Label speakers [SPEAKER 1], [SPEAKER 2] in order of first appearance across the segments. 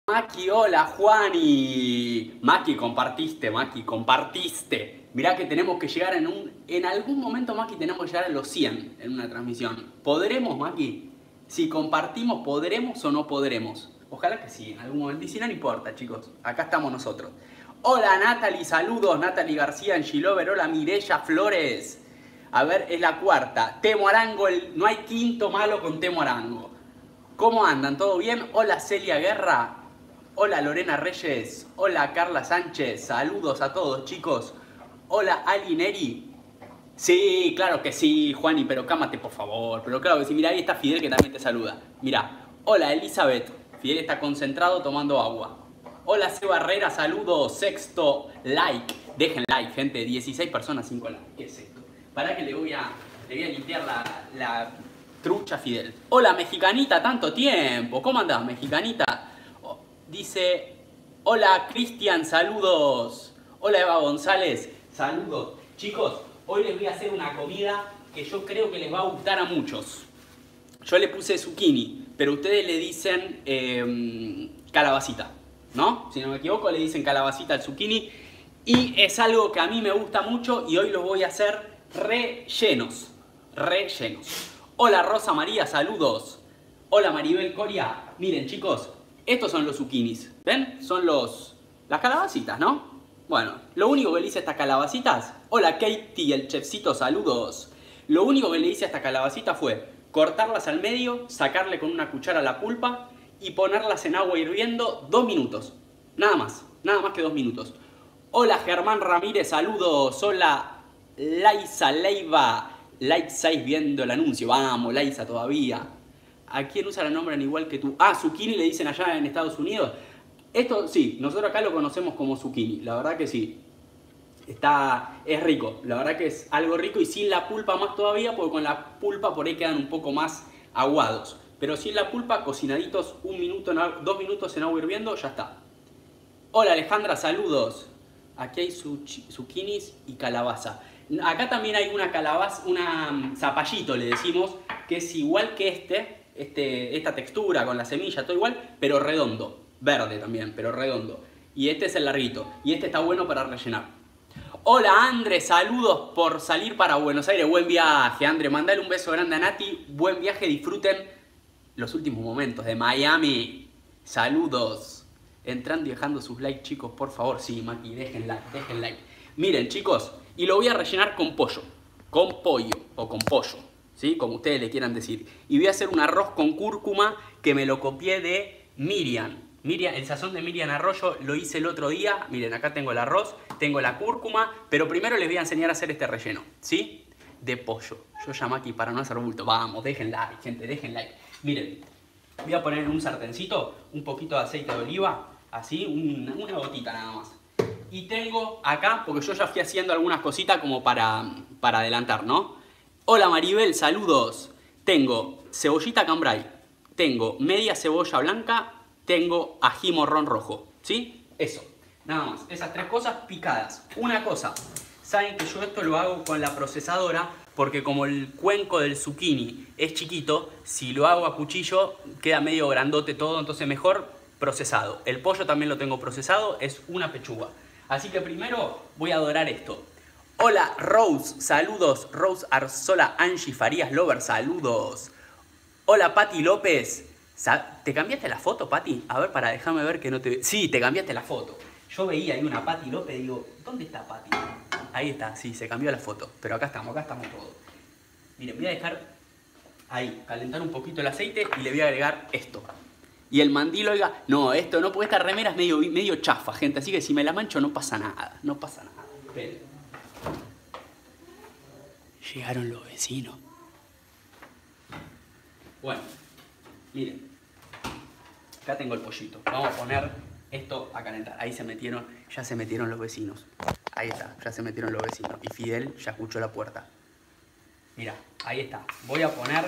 [SPEAKER 1] Maki, hola Juani. Maki, compartiste. Mirá que tenemos que llegar en algún momento, Maki, tenemos que llegar a los 100 en una transmisión. ¿Podremos, Maki? Si compartimos, ¿podremos o no podremos? Ojalá que sí, en algún momento. Y si no, no importa, chicos. Acá estamos nosotros. Hola Natalie, saludos. Natalie García en Gilover. Hola Mireya Flores. A ver, es la cuarta. Temo Arango, no hay quinto malo con Temo Arango. ¿Cómo andan? ¿Todo bien? Hola Celia Guerra. Hola Lorena Reyes. Hola Carla Sánchez. Saludos a todos, chicos. Hola Ali Neri. Sí, claro que sí, Juani, pero cámate por favor. Pero claro que sí. Mira, ahí está Fidel que también te saluda. Mira. Hola Elizabeth. Fidel está concentrado tomando agua. Hola C. Barrera, saludos. Sexto like. Dejen like, gente. 16 personas, 5 likes. ¿Qué es esto? Pará que le voy a limpiar la trucha Fidel. Hola mexicanita, tanto tiempo. ¿Cómo andás, mexicanita? Dice, hola Cristian, saludos. Hola Eva González, saludos. Chicos, hoy les voy a hacer una comida que yo creo que les va a gustar a muchos. Yo le puse zucchini, pero ustedes le dicen calabacita, ¿no? Si no me equivoco, le dicen calabacita al zucchini. Y es algo que a mí me gusta mucho y hoy los voy a hacer rellenos. Hola Rosa María, saludos. Hola Maribel Coria. Miren chicos, estos son los zucchinis. ¿Ven? Son las calabacitas, ¿no? Bueno, lo único que le hice a estas calabacitas... Hola Katie, el chefcito, saludos. Lo único que le hice a esta calabacita fue cortarlas al medio, sacarle con una cuchara la pulpa y ponerlas en agua hirviendo 2 minutos. Nada más que 2 minutos. Hola Germán Ramírez, saludos. Hola Laisa Leiva. Like 6 viendo el anuncio. Vamos, Laisa todavía. ¿A quién usa el nombre igual que tú? Ah, zucchini le dicen allá en Estados Unidos. Esto sí, nosotros acá lo conocemos como zucchini. La verdad que sí. Es rico. La verdad que es algo rico y sin la pulpa más todavía, porque con la pulpa por ahí quedan un poco más aguados. Pero sin la pulpa, cocinaditos 1 minuto, 2 minutos en agua hirviendo, ya está. Hola Alejandra, saludos. Aquí hay zucchinis y calabaza. Acá también hay una calabaza, zapallito le decimos, que es igual que esta textura con la semilla, todo igual, pero redondo. Verde también, pero redondo. Y este es el larguito. Y este está bueno para rellenar. Hola André, saludos por salir para Buenos Aires. Buen viaje, André. Mandale un beso grande a Nati. Buen viaje, disfruten los últimos momentos de Miami. Saludos. Entrando y dejando sus likes, chicos, por favor. Sí, Maki, dejen like. Miren, chicos, y lo voy a rellenar con pollo. Con pollo o con pollo, ¿sí? Como ustedes le quieran decir. Y voy a hacer un arroz con cúrcuma que me lo copié de Miriam. El sazón de Miriam Arroyo lo hice el otro día. Miren, acá tengo el arroz, tengo la cúrcuma, pero primero les voy a enseñar a hacer este relleno, ¿sí? De pollo. Yo llamo aquí para no hacer bulto. Vamos, dejen like, gente, dejen like. Miren, voy a poner en un sartencito un poquito de aceite de oliva, así, una gotita nada más. Y tengo acá, porque yo ya fui haciendo algunas cositas como para adelantar, ¿no? Hola Maribel, saludos. Tengo cebollita cambray, tengo media cebolla blanca, tengo ají morrón rojo, ¿sí? Eso, nada más. Esas 3 cosas picadas. Una cosa, saben que yo esto lo hago con la procesadora porque como el cuenco del zucchini es chiquito, si lo hago a cuchillo queda medio grandote todo, entonces mejor procesado. El pollo también lo tengo procesado, es una pechuga. Así que primero voy a dorar esto. Hola Rose, saludos. Rose Arzola, Angie Farías Lover, saludos. Hola Pati López. ¿Te cambiaste la foto, Pati? A ver, déjame ver que no te... Sí, te cambiaste la foto. Yo veía ahí una Pati López y digo, ¿dónde está Pati? Ahí está, sí, se cambió la foto. Pero acá estamos todos. Miren, voy a dejar ahí, calentar un poquito el aceite y le voy a agregar esto. Y el mandil, oiga, no, esto no, porque esta remera es medio chafa, gente. Así que si me la mancho no pasa nada, Esperen. Llegaron los vecinos. Bueno, miren. Acá tengo el pollito. Vamos a poner esto a calentar. Ahí ya se metieron los vecinos. Ahí está, ya se metieron los vecinos. Y Fidel ya escuchó la puerta. Mira, ahí está. Voy a poner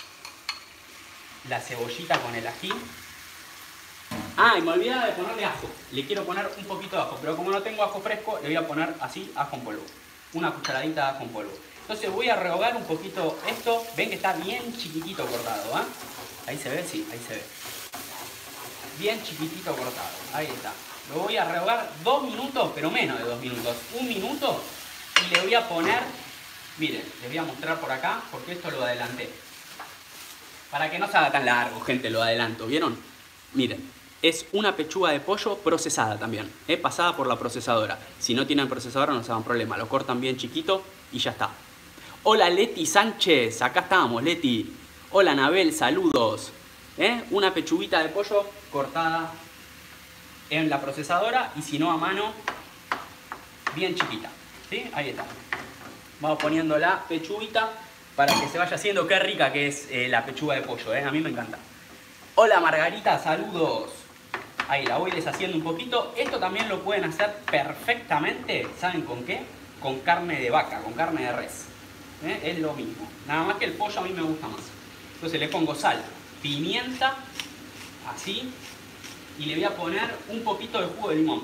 [SPEAKER 1] la cebollita con el ají. Ah, y me olvidaba de ponerle ajo. Le quiero poner un poquito de ajo, pero como no tengo ajo fresco, le voy a poner así ajo en polvo. Una cucharadita de ajo en polvo. Entonces voy a rehogar un poquito esto. Ven que está bien chiquitito cortado, ¿eh? Ahí se ve, sí, ahí se ve. bien chiquitito cortado. Ahí está. Lo voy a rehogar 2 minutos, pero menos de 2 minutos. 1 minuto y le voy a poner, miren, les voy a mostrar por acá porque esto lo adelanté. Para que no se haga tan largo, gente, lo adelanto, ¿vieron? Miren, es una pechuga de pollo procesada también, pasada por la procesadora. Si no tienen procesadora no se hagan problema, lo cortan bien chiquito y ya está. Hola Leti Sánchez, acá estamos, Leti. Hola Anabel, saludos. Una pechuguita de pollo cortada en la procesadora y si no a mano, bien chiquita. ¿Sí? Ahí está. Vamos poniendo la pechuguita para que se vaya haciendo. Qué rica que es la pechuga de pollo, a mí me encanta. Hola Margarita, saludos. Ahí la voy deshaciendo un poquito. Esto también lo pueden hacer perfectamente, ¿saben con qué? Con carne de vaca, con carne de res. Es lo mismo. Nada más que el pollo a mí me gusta más. Entonces le pongo sal, pimienta, así, y le voy a poner un poquito de jugo de limón.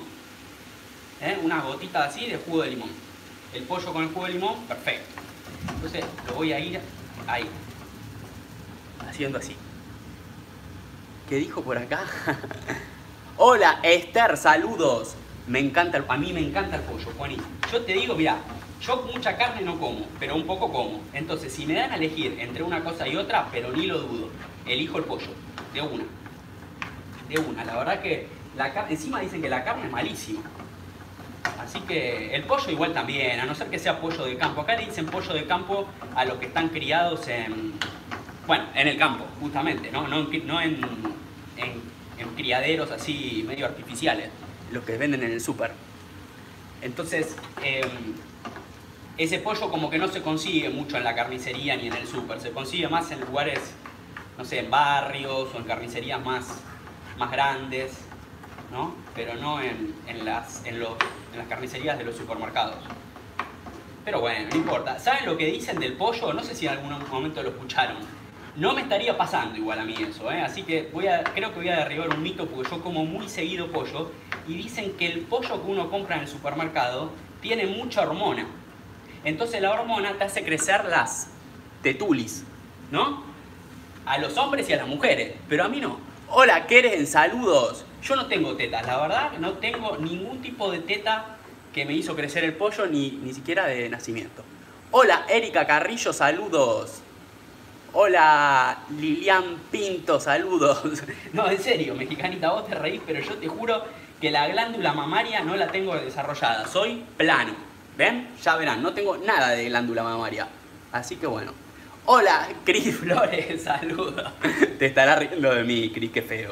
[SPEAKER 1] Una gotita así de jugo de limón. El pollo con el jugo de limón, perfecto. Entonces lo voy a ir ahí, haciendo así. ¿Qué dijo por acá? Hola Esther, saludos. Me encanta, a mí me encanta el pollo, Juanito. Yo te digo, mira, yo mucha carne no como, pero un poco como. Entonces, si me dan a elegir entre una cosa y otra, pero ni lo dudo, elijo el pollo, de una. De una, la verdad que la carne, encima dicen que la carne es malísima. Así que el pollo igual también, a no ser que sea pollo de campo. Acá le dicen pollo de campo a los que están criados en, bueno, en el campo, justamente, no en criaderos así medio artificiales, los que venden en el súper. Entonces, ese pollo como que no se consigue mucho en la carnicería ni en el súper, se consigue más en lugares, no sé, en barrios o en carnicerías más grandes, ¿no? Pero no en las carnicerías de los supermercados. Pero bueno, no importa. ¿Saben lo que dicen del pollo? No sé si en algún momento lo escucharon. No me estaría pasando igual a mí eso, así que creo que voy a derribar un mito porque yo como muy seguido pollo y dicen que el pollo que uno compra en el supermercado tiene mucha hormona. Entonces la hormona te hace crecer las tetulis, ¿no? A los hombres y a las mujeres, pero a mí no. Hola Keren, saludos. Yo no tengo tetas, la verdad, no tengo ningún tipo de teta que me hizo crecer el pollo, ni siquiera de nacimiento. Hola Erika Carrillo, saludos. Hola Lilian Pinto, saludos. No, en serio, mexicanita, vos te reís, pero yo te juro que la glándula mamaria no la tengo desarrollada. Soy plano. ¿Ven? Ya verán, no tengo nada de glándula mamaria. Así que bueno. Hola, Cris Flores, saludos. Te estará riendo de mí, Cris, qué feo.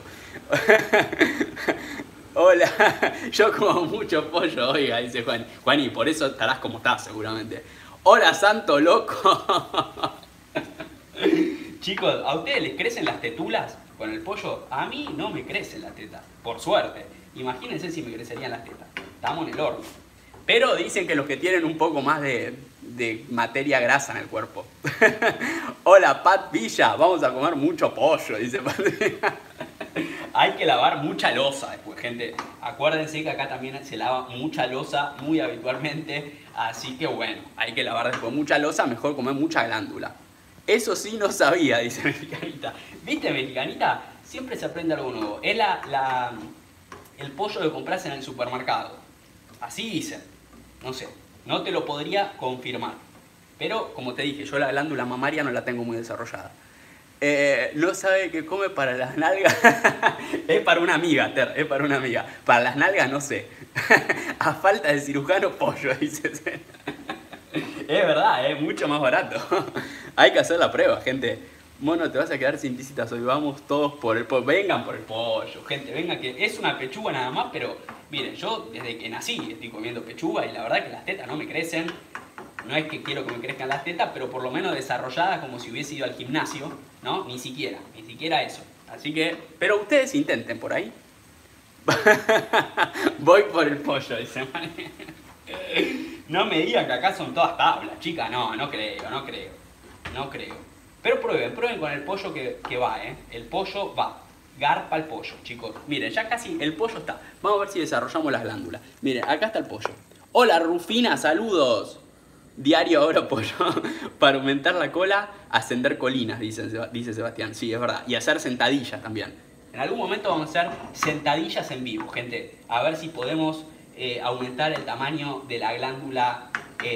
[SPEAKER 1] Hola, yo como mucho pollo, oiga, dice Juan. Juan, y por eso estarás como estás, seguramente. Hola, santo loco. Chicos, ¿a ustedes les crecen las tetulas con el pollo? A mí no me crecen las tetas, por suerte. Imagínense si me crecerían las tetas. Estamos en el horno. Pero dicen que los que tienen un poco más de materia grasa en el cuerpo. Hola, Pat Villa, vamos a comer mucho pollo, dice Pat. Hay que lavar mucha loza después, gente. Acuérdense que acá también se lava mucha loza muy habitualmente. Así que bueno, hay que lavar después mucha loza, mejor comer mucha glándula. Eso sí no sabía, dice Mexicanita. ¿Viste, Mexicanita? Siempre se aprende algo nuevo. Es el pollo que compras en el supermercado. Así dicen. No sé, no te lo podría confirmar. Pero, como te dije, yo la glándula mamaria no la tengo muy desarrollada. No sabe qué come para las nalgas. Es para una amiga, Ter, es para una amiga. Para las nalgas no sé. A falta de cirujano, pollo, dice. Es verdad, es mucho más barato. Hay que hacer la prueba, gente. Mono, te vas a quedar sin visitas hoy. Vamos todos por el pollo. Vengan por el pollo, gente. Vengan, que es una pechuga nada más, pero miren, yo desde que nací estoy comiendo pechuga y la verdad que las tetas no me crecen. No es que quiero que me crezcan las tetas, pero por lo menos desarrolladas como si hubiese ido al gimnasio, ¿no? Ni siquiera eso. Así que, pero ustedes intenten por ahí. Voy por el pollo, dice María. No me digan que acá son todas tablas, chicas. No creo. Pero prueben con el pollo que va, El pollo va. Garpa el pollo, chicos. Miren, ya casi el pollo está. Vamos a ver si desarrollamos las glándulas. Miren, acá está el pollo. Hola, Rufina, saludos. Diario ahora pollo. Para aumentar la cola, ascender colinas, dice Sebastián. Sí, es verdad. Y hacer sentadillas también. En algún momento vamos a hacer sentadillas en vivo, gente. A ver si podemos aumentar el tamaño de la glándula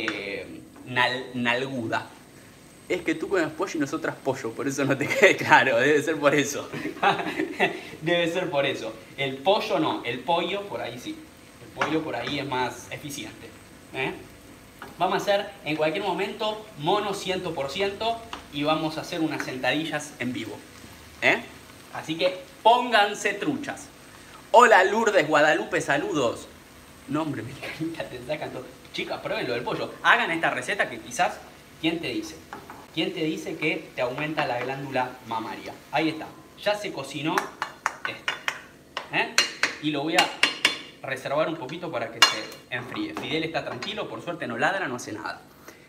[SPEAKER 1] nalguda. Es que tú comes pollo y nosotras pollo, por eso no te quede claro, debe ser por eso. Debe ser por eso. El pollo no, el pollo por ahí sí. El pollo por ahí es más eficiente. Vamos a hacer en cualquier momento mono 100% y vamos a hacer unas sentadillas en vivo. Así que pónganse truchas. Hola Lourdes Guadalupe, saludos. No hombre, me encanta, te sacan todo. Chicas, prueben lo del pollo. Hagan esta receta que quizás, ¿quién te dice? ¿Quién te dice que te aumenta la glándula mamaria? Ahí está. Ya se cocinó esto. Y lo voy a reservar un poquito para que se enfríe. Fidel está tranquilo, por suerte no ladra, no hace nada.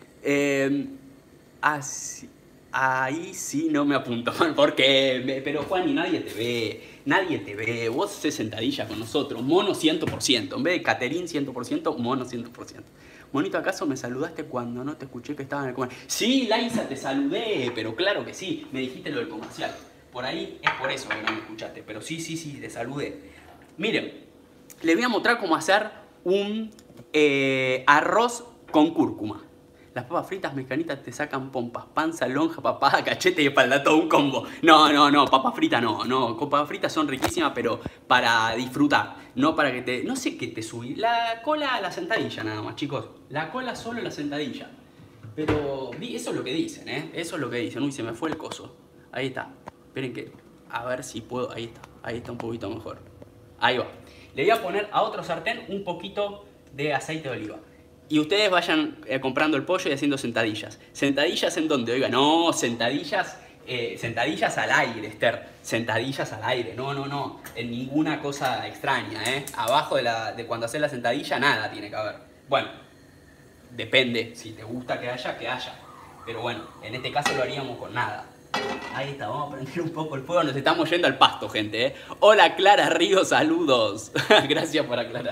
[SPEAKER 1] Así, ahí sí no me apunto. Pero Juan, y nadie te ve. Nadie te ve. Vos haces sentadilla con nosotros. Mono 100%. En vez de Caterín 100%, mono 100%. Monito, ¿acaso me saludaste cuando no te escuché que estaba en el comercial? Sí, Laisa, te saludé, pero claro que sí. Me dijiste lo del comercial. Por ahí es por eso que no me escuchaste. Pero sí, te saludé. Miren, les voy a mostrar cómo hacer un arroz con cúrcuma. Las papas fritas mecanitas te sacan pompas, panza, lonja, papada, cachete y espalda, todo un combo. No, papas fritas no. Papas fritas son riquísimas, pero para disfrutar. No para que te... No sé qué te subí. La cola a la sentadilla nada más, chicos. La cola solo a la sentadilla. Pero eso es lo que dicen, Eso es lo que dicen. Uy, se me fue el coso. Ahí está. Esperen que... A ver si puedo... Ahí está. Ahí está un poquito mejor. Ahí va. Le voy a poner a otro sartén un poquito de aceite de oliva. Y ustedes vayan comprando el pollo y haciendo sentadillas. ¿Sentadillas en dónde? Oiga, no, sentadillas al aire, Esther. Sentadillas al aire, no. En ninguna cosa extraña, Abajo de cuando haces la sentadilla, nada tiene que haber. Bueno, depende. Si te gusta que haya, que haya. Pero bueno, en este caso lo haríamos con nada. Ahí está, vamos a prender un poco el fuego. Nos estamos yendo al pasto, gente, Hola, Clara Ríos, saludos. Gracias por aclarar.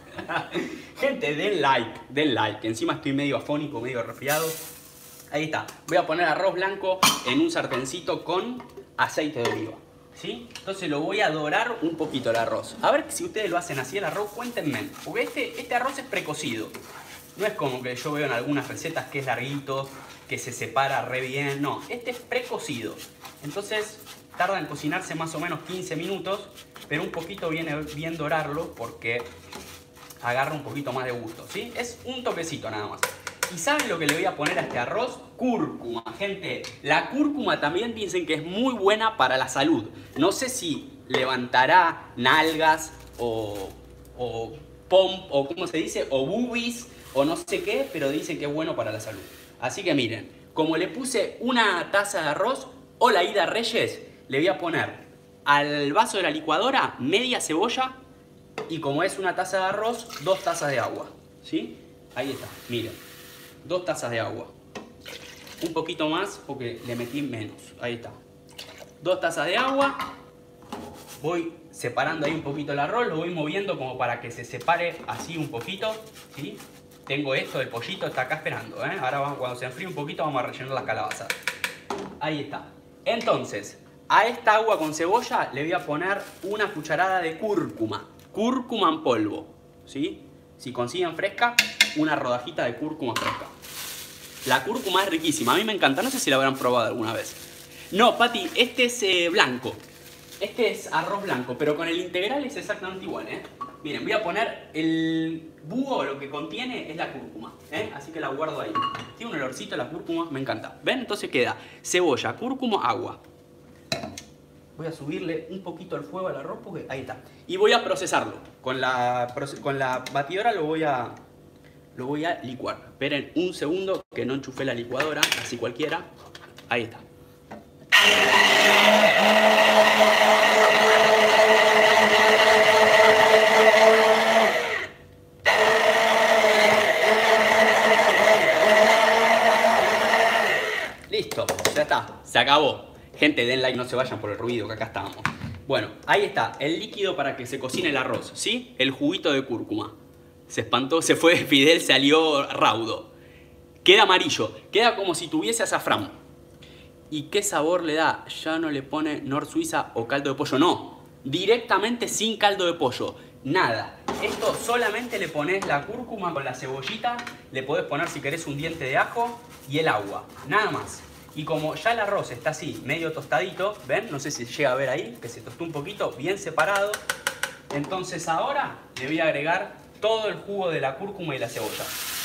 [SPEAKER 1] Gente, den like. Encima estoy medio afónico, medio resfriado. Ahí está. Voy a poner arroz blanco en un sartencito con aceite de oliva. ¿Sí? Entonces lo voy a dorar un poquito el arroz. A ver si ustedes lo hacen así el arroz, cuéntenme. Porque este arroz es precocido. No es como que yo veo en algunas recetas que es larguito, que se separa re bien. No, este es precocido. Entonces tarda en cocinarse más o menos 15 minutos. Pero un poquito viene bien dorarlo porque... agarra un poquito más de gusto, ¿sí? Es un toquecito nada más. ¿Y saben lo que le voy a poner a este arroz? Cúrcuma, gente. La cúrcuma también dicen que es muy buena para la salud. No sé si levantará nalgas o ¿cómo se dice? O boobies o no sé qué, pero dicen que es bueno para la salud. Así que miren, como le puse una taza de arroz, hola Ida Reyes, le voy a poner al vaso de la licuadora media cebolla. Y como es una taza de arroz, 2 tazas de agua. ¿Sí? Ahí está, miren. 2 tazas de agua. Un poquito más porque le metí menos. Ahí está. 2 tazas de agua. Voy separando ahí un poquito el arroz. Lo voy moviendo como para que se separe así un poquito. ¿Sí? Tengo esto, el pollito está acá esperando. Ahora cuando se enfríe un poquito vamos a rellenar las calabazas. Ahí está. Entonces, a esta agua con cebolla le voy a poner una cucharada de cúrcuma. Cúrcuma en polvo, ¿sí? Si consiguen fresca, una rodajita de cúrcuma fresca. La cúrcuma es riquísima, a mí me encanta, no sé si la habrán probado alguna vez. No, Pati, este es blanco. Este es arroz blanco, pero con el integral es exactamente igual, Miren, voy a poner el búho, lo que contiene es la cúrcuma, Así que la guardo ahí. Tiene un olorcito la cúrcuma, me encanta. ¿Ven? Entonces queda cebolla, cúrcuma, agua. Voy a subirle un poquito al fuego al arroz porque ahí está. Y voy a procesarlo. Con la batidora lo voy a licuar. Esperen un segundo que no enchufé la licuadora, así cualquiera. Ahí está. Listo, ya está, se acabó. Gente, den like, no se vayan por el ruido, que acá estamos. Bueno, ahí está, el líquido para que se cocine el arroz, ¿sí? El juguito de cúrcuma. Se espantó, se fue Fidel, salió raudo. Queda amarillo, queda como si tuviese azafrán. ¿Y qué sabor le da? Ya no le pone Nor Suiza o caldo de pollo, no. directamente sin caldo de pollo. Nada. Esto solamente le pones la cúrcuma con la cebollita, le podés poner si querés un diente de ajo y el agua. Nada más. Y como ya el arroz está así, medio tostadito, ¿ven? No sé si llega a ver ahí, que se tostó un poquito, bien separado. Entonces ahora le voy a agregar todo el jugo de la cúrcuma y la cebolla.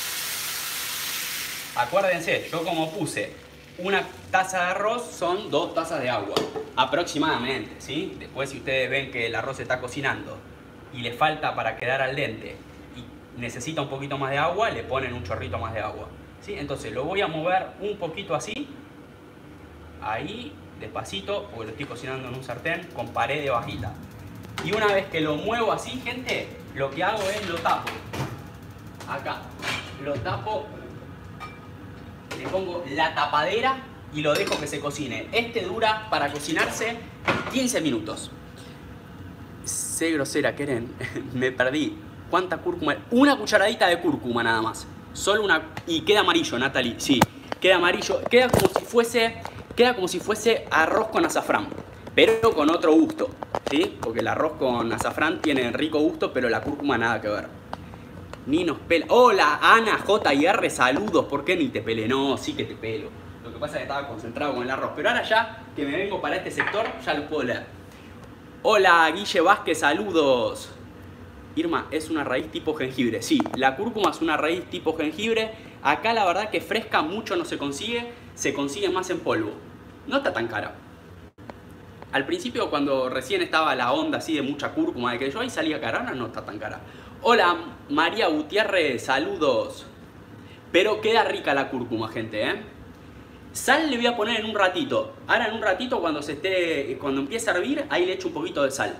[SPEAKER 1] Acuérdense, yo como puse una taza de arroz, son 2 tazas de agua, aproximadamente, ¿sí? Después si ustedes ven que el arroz se está cocinando y le falta para quedar al dente y necesita un poquito más de agua, le ponen un chorrito más de agua, ¿sí? Entonces lo voy a mover un poquito así, ahí, despacito, porque lo estoy cocinando en un sartén con pared de bajita. Y una vez que lo muevo así, gente, lo que hago es lo tapo. Acá, lo tapo, le pongo la tapadera y lo dejo que se cocine. Este dura para cocinarse 15 minutos. Sé grosera, Keren, me perdí. ¿Cuánta cúrcuma? Una cucharadita de cúrcuma nada más. Solo una... Y queda amarillo, Natalie, sí. Queda amarillo, queda como si fuese arroz con azafrán, pero con otro gusto, ¿sí? Porque el arroz con azafrán tiene rico gusto, pero la cúrcuma nada que ver. Ni nos pela. Hola, Ana JR, saludos. ¿Por qué ni te pele? No, sí que te pelo. Lo que pasa es que estaba concentrado con el arroz. Pero ahora ya que me vengo para este sector, ya lo puedo leer. Hola, Guille Vázquez, saludos. Irma, es una raíz tipo jengibre. Sí, la cúrcuma es una raíz tipo jengibre. Acá la verdad que fresca mucho no se consigue más en polvo. No está tan cara. Al principio, cuando recién estaba la onda así de mucha cúrcuma, de que yo ahí salía cara, ahora no está tan cara. Hola, María Gutiérrez, saludos. Pero queda rica la cúrcuma, gente, ¿eh? Sal le voy a poner en un ratito. Ahora en un ratito, cuando empiece a hervir, ahí le echo un poquito de sal.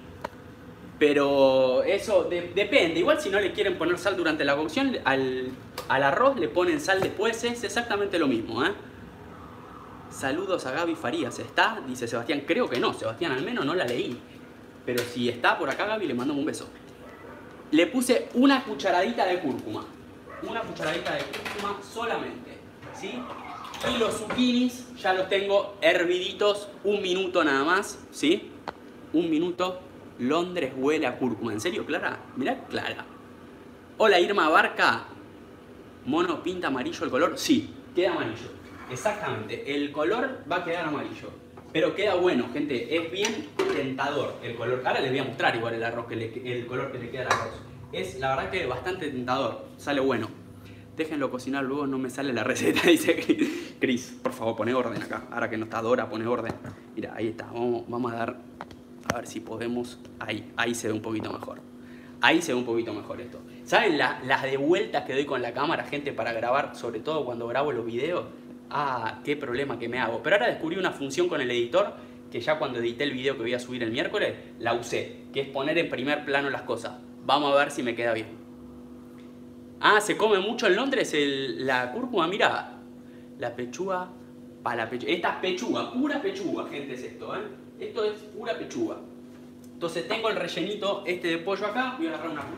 [SPEAKER 1] Pero eso depende. Igual si no le quieren poner sal durante la cocción, al arroz le ponen sal después. Es exactamente lo mismo, ¿eh? Saludos a Gaby Farías. ¿Está? Dice Sebastián. Creo que no, Sebastián, al menos no la leí. Pero si está por acá, Gaby, le mandamos un beso. Le puse una cucharadita de cúrcuma. Una cucharadita de cúrcuma solamente, ¿sí? Y los zucchinis ya los tengo herviditos, 1 minuto nada más, ¿sí? 1 minuto. Londres huele a cúrcuma. ¿En serio, Clara? Mirá, Clara. Hola, Irma Barca. ¿Mono pinta amarillo el color? Sí, queda amarillo. Exactamente, el color va a quedar amarillo. Pero queda bueno, gente. Es bien tentador el color. Ahora les voy a mostrar igual el arroz, el color que le queda al arroz. Es la verdad que bastante tentador. Sale bueno. Déjenlo cocinar, luego no me sale la receta, dice Cris. Por favor, poné orden acá. Ahora que no está Dora, poné orden. Mira, ahí está. Vamos a dar... A ver si podemos... Ahí se ve un poquito mejor. Ahí se ve un poquito mejor esto. ¿Saben las de vueltas que doy con la cámara, gente, para grabar? Sobre todo cuando grabo los videos. Ah, qué problema que me hago. Pero ahora descubrí una función con el editor que ya cuando edité el video que voy a subir el miércoles, la usé. Que es poner en primer plano las cosas. Vamos a ver si me queda bien. Ah, se come mucho en Londres la cúrcuma, mirá. La pechuga para la pechuga. Esta es pechuga, pura pechuga, gente, es esto, ¿eh? Esto es pura pechuga. Entonces tengo el rellenito este de pollo acá. Voy a agarrar una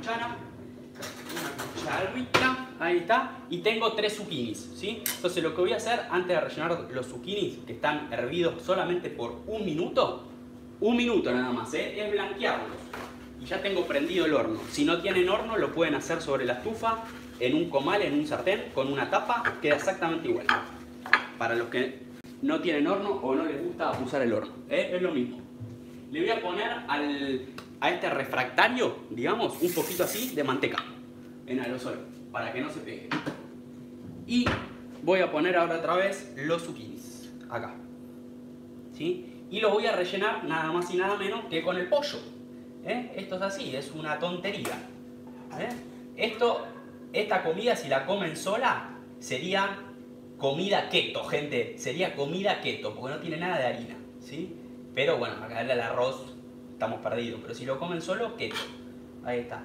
[SPEAKER 1] cucharita. Ahí está. Y tengo 3 zucchinis, ¿sí? Entonces lo que voy a hacer antes de rellenar los zucchinis, que están hervidos solamente por 1 minuto. 1 minuto nada más, ¿eh? Es blanquearlos. Y ya tengo prendido el horno. Si no tienen horno, lo pueden hacer sobre la estufa, en un comal, en un sartén, con una tapa. Queda exactamente igual. Para los que no tienen horno o no les gusta usar el horno, es lo mismo. Le voy a poner a este refractario, digamos, un poquito así de manteca en aerosol, para que no se pegue. Y voy a poner ahora otra vez los zucchinis, acá, ¿sí? Y los voy a rellenar nada más y nada menos que con el pollo. Esto es así, es una tontería. Esta comida, si la comen sola, sería comida keto, gente. Sería comida keto, porque no tiene nada de harina, ¿sí? Pero bueno, acá el arroz estamos perdidos. Pero si lo comen solo, keto. Ahí está.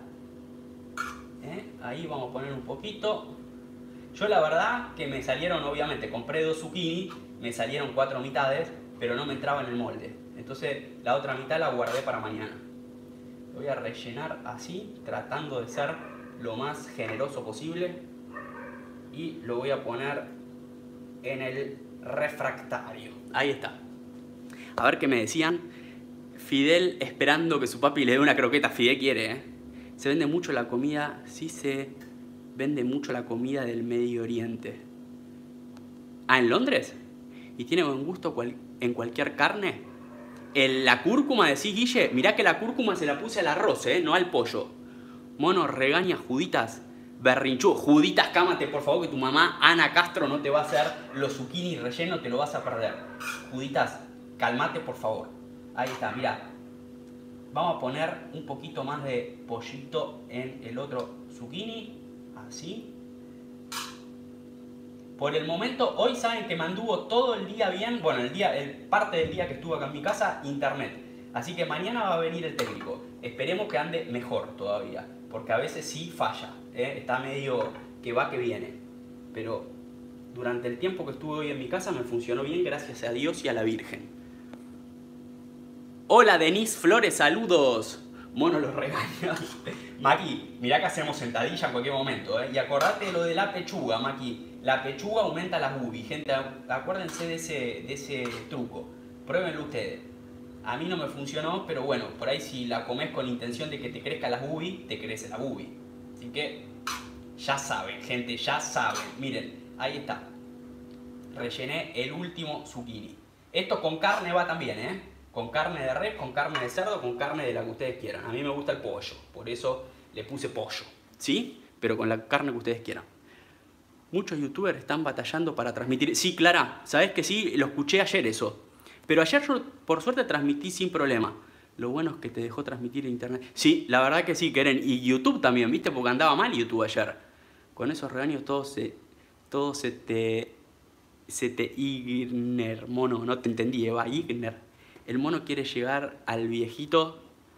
[SPEAKER 1] Ahí vamos a poner un poquito. Yo la verdad que me salieron, obviamente, compré 2 zucchini, me salieron 4 mitades, pero no me entraba en el molde. Entonces la otra mitad la guardé para mañana. Lo voy a rellenar así, tratando de ser lo más generoso posible. Y lo voy a poner en el refractario. Ahí está. A ver qué me decían. Fidel esperando que su papi le dé una croqueta. Fidel quiere, ¿eh? Se vende mucho la comida, sí se vende mucho la comida del Medio Oriente. Ah, ¿en Londres? ¿Y tiene buen gusto en cualquier carne? La cúrcuma, decís, Guille, mirá que la cúrcuma se la puse al arroz, no al pollo. Mono, regaña Juditas, berrinchú. Juditas, cámate, por favor, que tu mamá, Ana Castro, no te va a hacer los zucchini relleno, te lo vas a perder. Juditas, calmate, por favor. Ahí está, mirá. Vamos a poner un poquito más de pollito en el otro zucchini. Así. Por el momento, hoy saben que me anduvo todo el día bien. Bueno, parte del día que estuve acá en mi casa, internet. Así que mañana va a venir el técnico. Esperemos que ande mejor todavía. Porque a veces sí falla. Está medio que va que viene. Pero durante el tiempo que estuve hoy en mi casa me funcionó bien, gracias a Dios y a la Virgen. Hola Denise Flores, saludos. Mono los regaños. Maki, mirá que hacemos sentadilla en cualquier momento, Y acordate de lo de la pechuga, Maki. La pechuga aumenta las boobies. Gente, acuérdense de ese truco. Pruébenlo ustedes. A mí no me funcionó, pero bueno, por ahí si la comes con intención de que te crezca las boobies, te crece la boobie. Así que ya saben, gente, ya saben. Miren, ahí está. Rellené el último zucchini. Esto con carne va también, Con carne de res, con carne de cerdo, con carne de la que ustedes quieran. A mí me gusta el pollo, por eso le puse pollo, ¿sí? Pero con la carne que ustedes quieran. Muchos youtubers están batallando para transmitir. Sí, Clara, ¿sabés que sí? Lo escuché ayer eso. Pero ayer yo, por suerte, transmití sin problema. Lo bueno es que te dejó transmitir internet. Sí, la verdad que sí, Keren. Y YouTube también, ¿viste? Porque andaba mal YouTube ayer. Con esos regaños todo se te Igner, mono. No te entendí, Eva. Igner. El mono quiere llegar al viejito,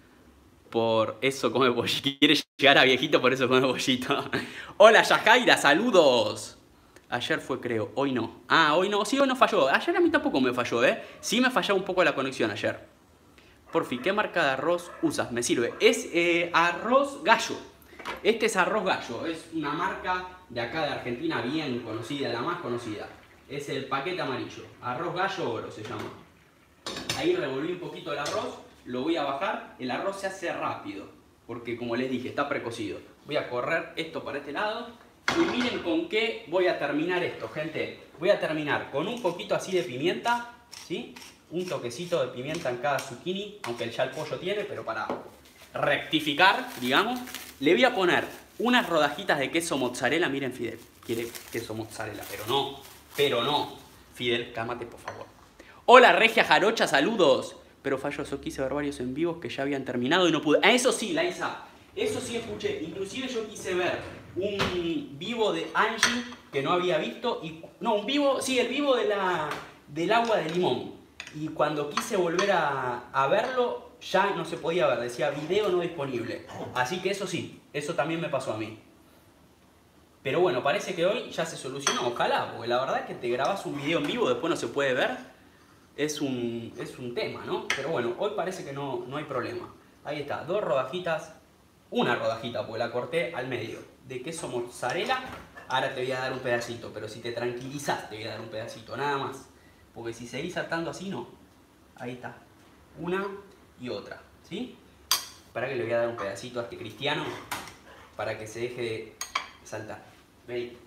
[SPEAKER 1] por eso come pollito. Quiere llegar a viejito, por eso come pollito. Hola, Yajaira, saludos. Ayer fue, creo, hoy no. Ah, hoy no, sí, hoy no falló. Ayer a mí tampoco me falló, Sí me falló un poco la conexión ayer. Porfi, ¿qué marca de arroz usas? Me sirve. Es arroz gallo. Este es arroz gallo. Es una marca de acá de Argentina bien conocida, la más conocida. Es el paquete amarillo. Arroz gallo oro se llama. Ahí revolví un poquito el arroz, lo voy a bajar. El arroz se hace rápido, porque como les dije, está precocido. Voy a correr esto para este lado. Y miren con qué voy a terminar esto, gente. Voy a terminar con un poquito así de pimienta, ¿sí? Un toquecito de pimienta en cada zucchini, aunque ya el pollo tiene, pero para rectificar, digamos. Le voy a poner unas rodajitas de queso mozzarella. Miren, Fidel, quiere queso mozzarella, pero no. Fidel, cálmate, por favor. Hola Regia Jarocha, saludos. Pero falló, yo quise ver varios en vivos que ya habían terminado y no pude. Ah, eso sí, Laisa, eso sí escuché. Inclusive yo quise ver un vivo de Angie que no había visto. Un vivo, sí, el vivo del agua de limón. Y cuando quise volver a verlo, ya no se podía ver. Decía video no disponible. Así que eso sí, eso también me pasó a mí. Pero bueno, parece que hoy ya se solucionó. Ojalá, porque la verdad es que te grabas un video en vivo, después no se puede ver. Es un tema, ¿no? Pero bueno, hoy parece que no hay problema. Ahí está, dos rodajitas, una rodajita, porque la corté al medio, de queso mozzarella. Ahora te voy a dar un pedacito, pero si te tranquilizás te voy a dar un pedacito, nada más. Porque si seguís saltando así, no. Ahí está, una y otra, ¿sí? Para que le voy a dar un pedacito a este cristiano, para que se deje de saltar. ¿Veis?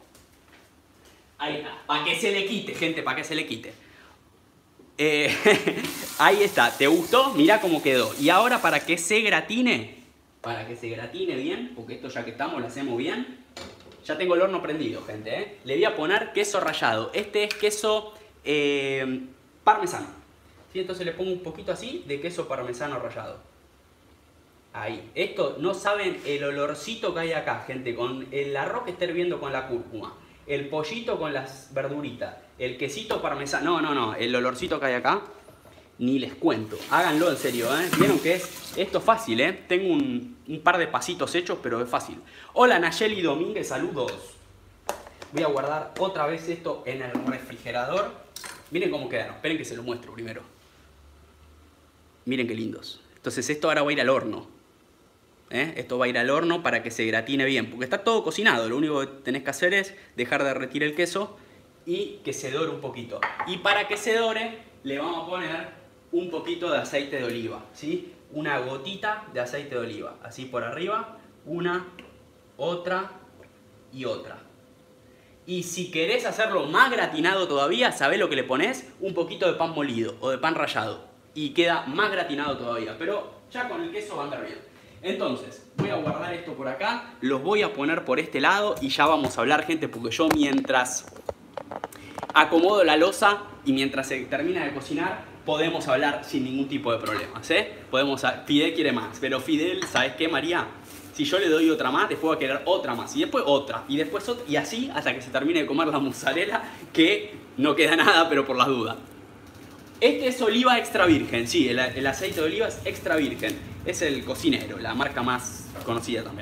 [SPEAKER 1] Ahí está, para que se le quite, gente, para que se le quite. Ahí está, ¿te gustó? Mirá cómo quedó. Y ahora para que se gratine bien, porque esto ya que estamos lo hacemos bien. Ya tengo el horno prendido, gente, Le voy a poner queso rallado. Este es queso parmesano. ¿Sí? Entonces le pongo un poquito así de queso parmesano rallado. Ahí. Esto, no saben el olorcito que hay acá, gente, con el arroz que está hirviendo con la cúrcuma. El pollito con las verduritas. El quesito parmesano. No. El olorcito que hay acá, ni les cuento. Háganlo en serio, Vieron que esto es fácil, Tengo un par de pasitos hechos, pero es fácil. Hola Nayeli Domínguez, saludos. Voy a guardar otra vez esto en el refrigerador. Miren cómo quedaron. Esperen que se lo muestro primero. Miren qué lindos. Entonces esto ahora va a ir al horno. Esto va a ir al horno para que se gratine bien, porque está todo cocinado. Lo único que tenés que hacer es dejar de derretir el queso y que se dore un poquito. Y para que se dore le vamos a poner un poquito de aceite de oliva, ¿sí? Una gotita de aceite de oliva, así por arriba, una, otra y otra. Y si querés hacerlo más gratinado todavía, ¿sabés lo que le pones? Un poquito de pan molido o de pan rallado. Y queda más gratinado todavía, pero ya con el queso va a andar bien. Entonces, voy a guardar esto por acá, los voy a poner por este lado y ya vamos a hablar, gente, porque yo mientras acomodo la loza y mientras se termina de cocinar, podemos hablar sin ningún tipo de problemas, ¿eh? Fidel quiere más, pero Fidel, ¿sabes qué, María? Si yo le doy otra más, después va a querer otra más, y después otra, y después otra, y así hasta que se termine de comer la mozzarella, que no queda nada, pero por las dudas. Este es oliva extra virgen, sí, el aceite de oliva es extra virgen. Es el Cocinero, la marca más conocida también.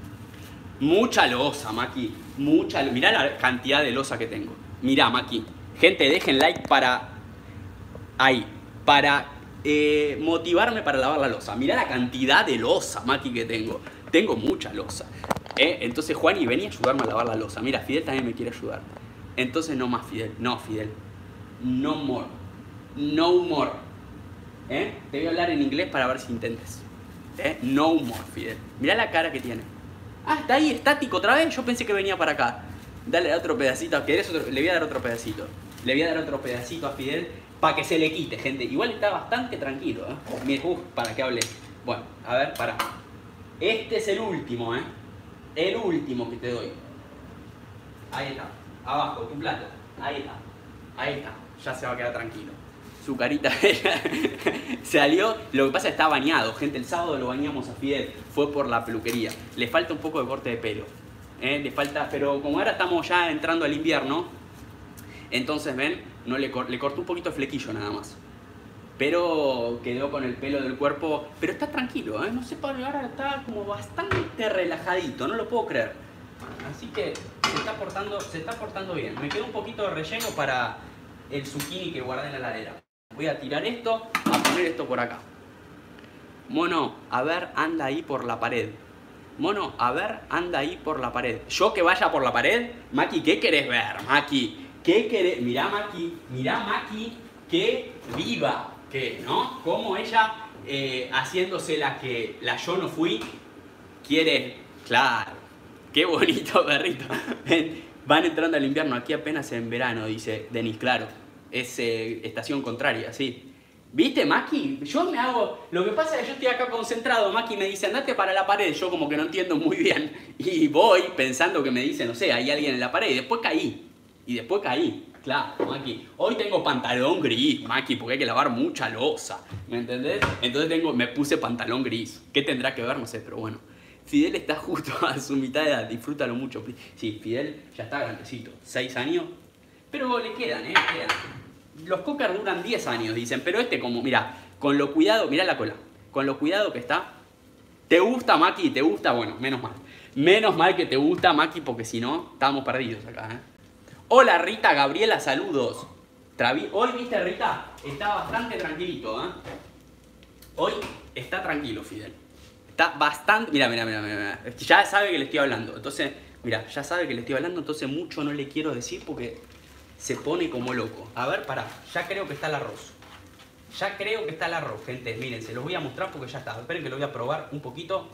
[SPEAKER 1] Mucha loza, Maki, mucha. Mirá la cantidad de loza que tengo. Mirá, Maki. Gente, dejen like para... Ahí, para motivarme para lavar la loza. Mirá la cantidad de loza, Maki, que tengo. Tengo mucha loza. Entonces, Juani, vení a ayudarme a lavar la loza. Mira, Fidel también me quiere ayudar. Entonces, no más, Fidel. No, Fidel. No more. No more. Te voy a hablar en inglés para ver si intentes. No more, Fidel. Mirá la cara que tiene. Ah, está ahí estático otra vez. Yo pensé que venía para acá. Dale otro pedacito. ¿Querés otro? Le voy a dar otro pedacito. Le voy a dar otro pedacito a Fidel para que se le quite, gente. Igual está bastante tranquilo, Mira, para que hable. Bueno, a ver, para. Este es el último, El último que te doy. Ahí está. Abajo, tu plato. Ahí está. Ahí está. Ya se va a quedar tranquilo. Su carita salió. Lo que pasa es que está bañado, gente. El sábado lo bañamos a Fidel. Fue por la peluquería. Le falta un poco de corte de pelo. Le falta, pero como ahora estamos ya entrando al invierno, entonces ven, no le cortó un poquito el flequillo nada más. Pero quedó con el pelo del cuerpo. Pero está tranquilo, no sé, ahora está como bastante relajadito. No lo puedo creer. Así que se está portando bien. Me quedó un poquito de relleno para el zucchini que guardé en la heladera. Voy a tirar esto, a poner esto por acá. Mono, a ver, anda ahí por la pared. Mono, a ver, anda ahí por la pared. ¿Yo que vaya por la pared? Maki, ¿qué querés ver, Maki? ¿Qué querés? Mirá, Maki, que viva. ¿Qué? ¿No? Como ella, haciéndose la yo no fui, quiere... Claro. Qué bonito, perrito. Van entrando al invierno, aquí apenas en verano, dice Denis, claro. Es estación contraria, sí. ¿Viste, Maki? Yo me hago... Lo que pasa es que yo estoy acá concentrado, Maki me dice, andate para la pared. Yo como que no entiendo muy bien. Y voy pensando que me dice, no sé, hay alguien en la pared. Y después caí. Claro, Maki. Hoy tengo pantalón gris, Maki, porque hay que lavar mucha loza. ¿Me entendés? Entonces me puse pantalón gris. ¿Qué tendrá que ver? No sé, pero bueno. Fidel está justo a su mitad de edad, disfrútalo mucho. Sí, Fidel ya está grandecito, 6 años. Pero le quedan, quedan. Los cocker duran 10 años, dicen, pero este como, mira, con lo cuidado, mirá la cola, con lo cuidado que está. ¿Te gusta, Maki? ¿Te gusta? Bueno, menos mal. Menos mal que te gusta, Maki, porque si no, estábamos perdidos acá, Hola, Rita, Gabriela, saludos. Hoy, viste, Rita, está bastante tranquilito, Hoy está tranquilo, Fidel. Está bastante... Mira. Ya sabe que le estoy hablando. Entonces, mira, ya sabe que le estoy hablando, entonces mucho no le quiero decir porque se pone como loco. A ver, pará. Ya creo que está el arroz. Gente. Miren, se los voy a mostrar porque ya está. Esperen que lo voy a probar un poquito.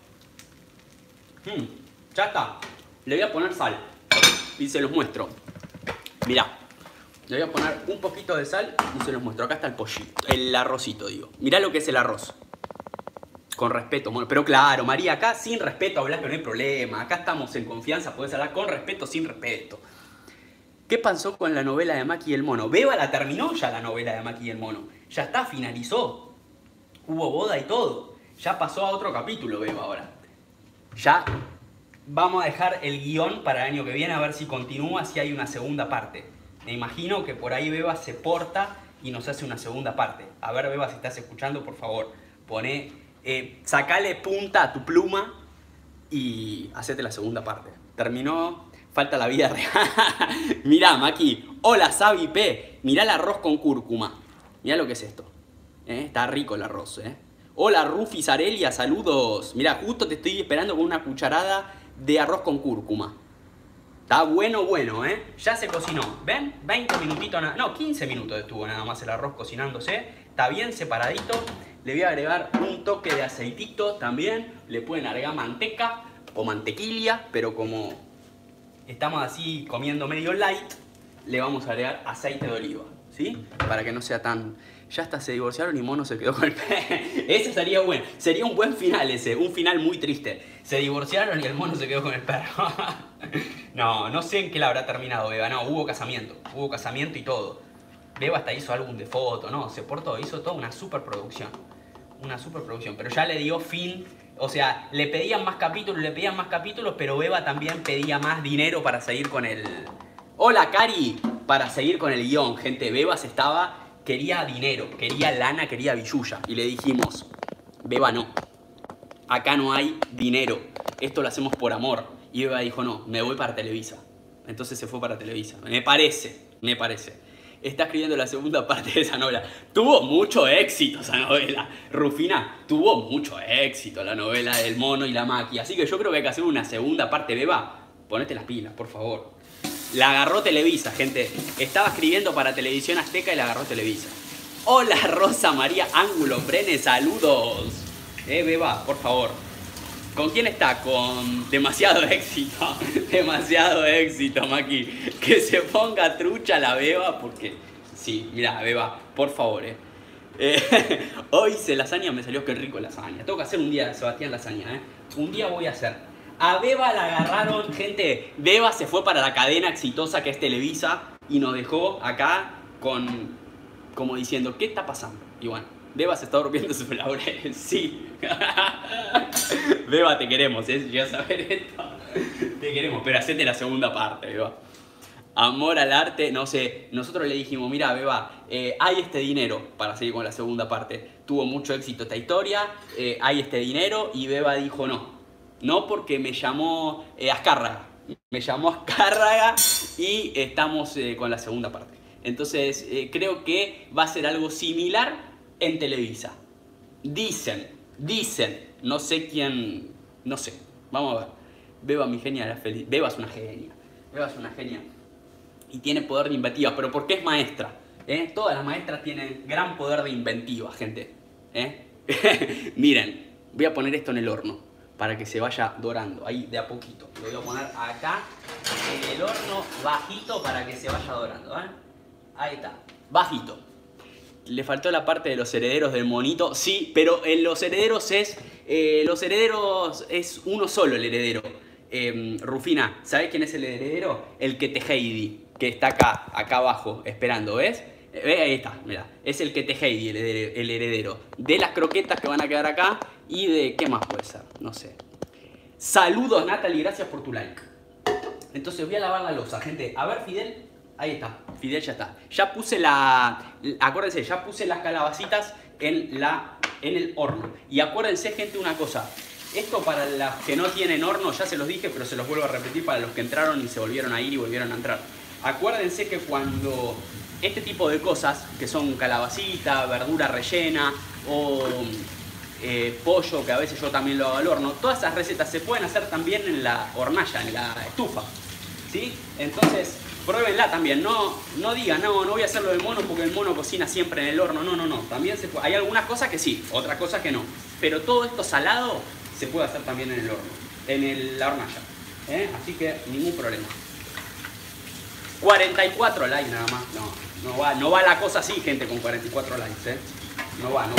[SPEAKER 1] Ya está. Le voy a poner sal. Y se los muestro. Mirá. Le voy a poner un poquito de sal y se los muestro. Acá está el pollito. El arrocito, digo. Mirá lo que es el arroz. Con respeto, bueno, pero claro, María, acá sin respeto hablas, pero no hay problema. Acá estamos en confianza, podés hablar con respeto, sin respeto. ¿Qué pasó con la novela de Maki y el mono? Beba la terminó ya la novela de Maki y el mono. Ya está, finalizó. Hubo boda y todo. Ya pasó a otro capítulo, Beba, ahora. Ya vamos a dejar el guión para el año que viene a ver si continúa, si hay una segunda parte. Me imagino que por ahí Beba se porta y nos hace una segunda parte. A ver, Beba, si estás escuchando, por favor, poné... sacale punta a tu pluma y hacete la segunda parte. Terminó, falta la vida real. Mirá, Maki. Hola, Sabi P. Mirá el arroz con cúrcuma. Mirá lo que es esto. Está rico el arroz, Hola, Rufi Zarelia, saludos. Mirá, justo te estoy esperando con una cucharada de arroz con cúrcuma. Está bueno, Ya se cocinó. ¿Ven? 20 minutitos, no, 15 minutos estuvo nada más el arroz cocinándose. Está bien separadito. Le voy a agregar un toque de aceitito también. Le pueden agregar manteca o mantequilla, pero como estamos así comiendo medio light, le vamos a agregar aceite de oliva, ¿sí? Para que no sea tan... Ya hasta se divorciaron y Mono se quedó con el perro. Ese sería bueno. Sería un buen final ese. Un final muy triste. Se divorciaron y el Mono se quedó con el perro. No sé en qué la habrá terminado Beba. No, hubo casamiento. Hubo casamiento y todo. Beba hasta hizo álbum de foto, ¿no? Se portó, hizo toda una superproducción. Una superproducción. Pero ya le dio fin. O sea, le pedían más capítulos, pero Beba también pedía más dinero para seguir con el... Hola, Cari. Para seguir con el guión, gente. Beba se estaba... Quería dinero, quería lana, quería billulla. Y le dijimos, Beba, no. Acá no hay dinero. Esto lo hacemos por amor. Y Beba dijo, no, me voy para Televisa. Entonces se fue para Televisa. Me parece. Está escribiendo la segunda parte de esa novela. Tuvo mucho éxito esa novela. Rufina, tuvo mucho éxito la novela del Mono y la Maki. Así que yo creo que hay que hacer una segunda parte. Beba, ponete las pilas, por favor. La agarró Televisa, gente. Estaba escribiendo para Televisión Azteca y la agarró Televisa. Hola, Rosa María Ángulo Brene, saludos. Beba, por favor. ¿Con quién está? Con demasiado éxito. Demasiado éxito, Maki. Que se ponga trucha la Beba porque... Sí, mira, Beba, por favor, hoy hice lasaña, me salió que rico lasaña. Tengo que hacer un día Sebastián lasaña, Un día voy a hacer... A Beba la agarraron, gente. Beba se fue para la cadena exitosa que es Televisa y nos dejó acá con... Como diciendo, ¿qué está pasando? Y bueno, Beba se está durmiendo sus laureles. Sí. Beba, te queremos, si vas a ver esto. Te queremos, pero hacete la segunda parte, Beba. Amor al arte, no sé. Nosotros le dijimos, mira, Beba, hay este dinero para seguir con la segunda parte. Tuvo mucho éxito esta historia, hay este dinero y Beba dijo no. No, porque me llamó Azcárraga. Me llamó Azcárraga y estamos con la segunda parte. Entonces, creo que va a ser algo similar en Televisa. Dicen. No sé quién... No sé. Vamos a ver. Beba, mi genia, era feliz. Beba es una genia. Y tiene poder de inventiva. ¿Pero por qué es maestra? Todas las maestras tienen gran poder de inventiva, gente. Miren, voy a poner esto en el horno para que se vaya dorando, ahí de a poquito. Lo voy a poner acá en el horno bajito para que se vaya dorando, Ahí está, bajito. Le faltó la parte de los herederos del monito, sí, pero en los herederos es uno solo el heredero. Rufina, ¿sabés quién es el heredero? El que te Heidi, que está acá abajo, esperando, ¿ves? Ahí está, mira, es el que te Heidi, el heredero. De las croquetas que van a quedar acá y de... ¿Qué más puede ser? No sé. Saludos, Natalie, gracias por tu like. Entonces voy a lavar la loza, gente. A ver, Fidel. Ahí está, Fidel ya está. Ya puse acuérdense, ya puse las calabacitas en el horno. Y acuérdense, gente, una cosa. Esto para los que no tienen horno, ya se los dije, pero se los vuelvo a repetir para los que entraron y se volvieron a ir y volvieron a entrar. Acuérdense que cuando... Este tipo de cosas, que son calabacita, verdura rellena o pollo, que a veces yo también lo hago al horno, todas esas recetas se pueden hacer también en la hornalla, en la estufa, ¿sí? Entonces, pruébenla también, no digan, no voy a hacerlo del mono porque el mono cocina siempre en el horno, no, también se puede. Hay algunas cosas que sí, otras cosas que no, pero todo esto salado se puede hacer también en el horno, en la hornalla, así que ningún problema. 44 likes nada más, no va la cosa así, gente, con 44 likes, no va.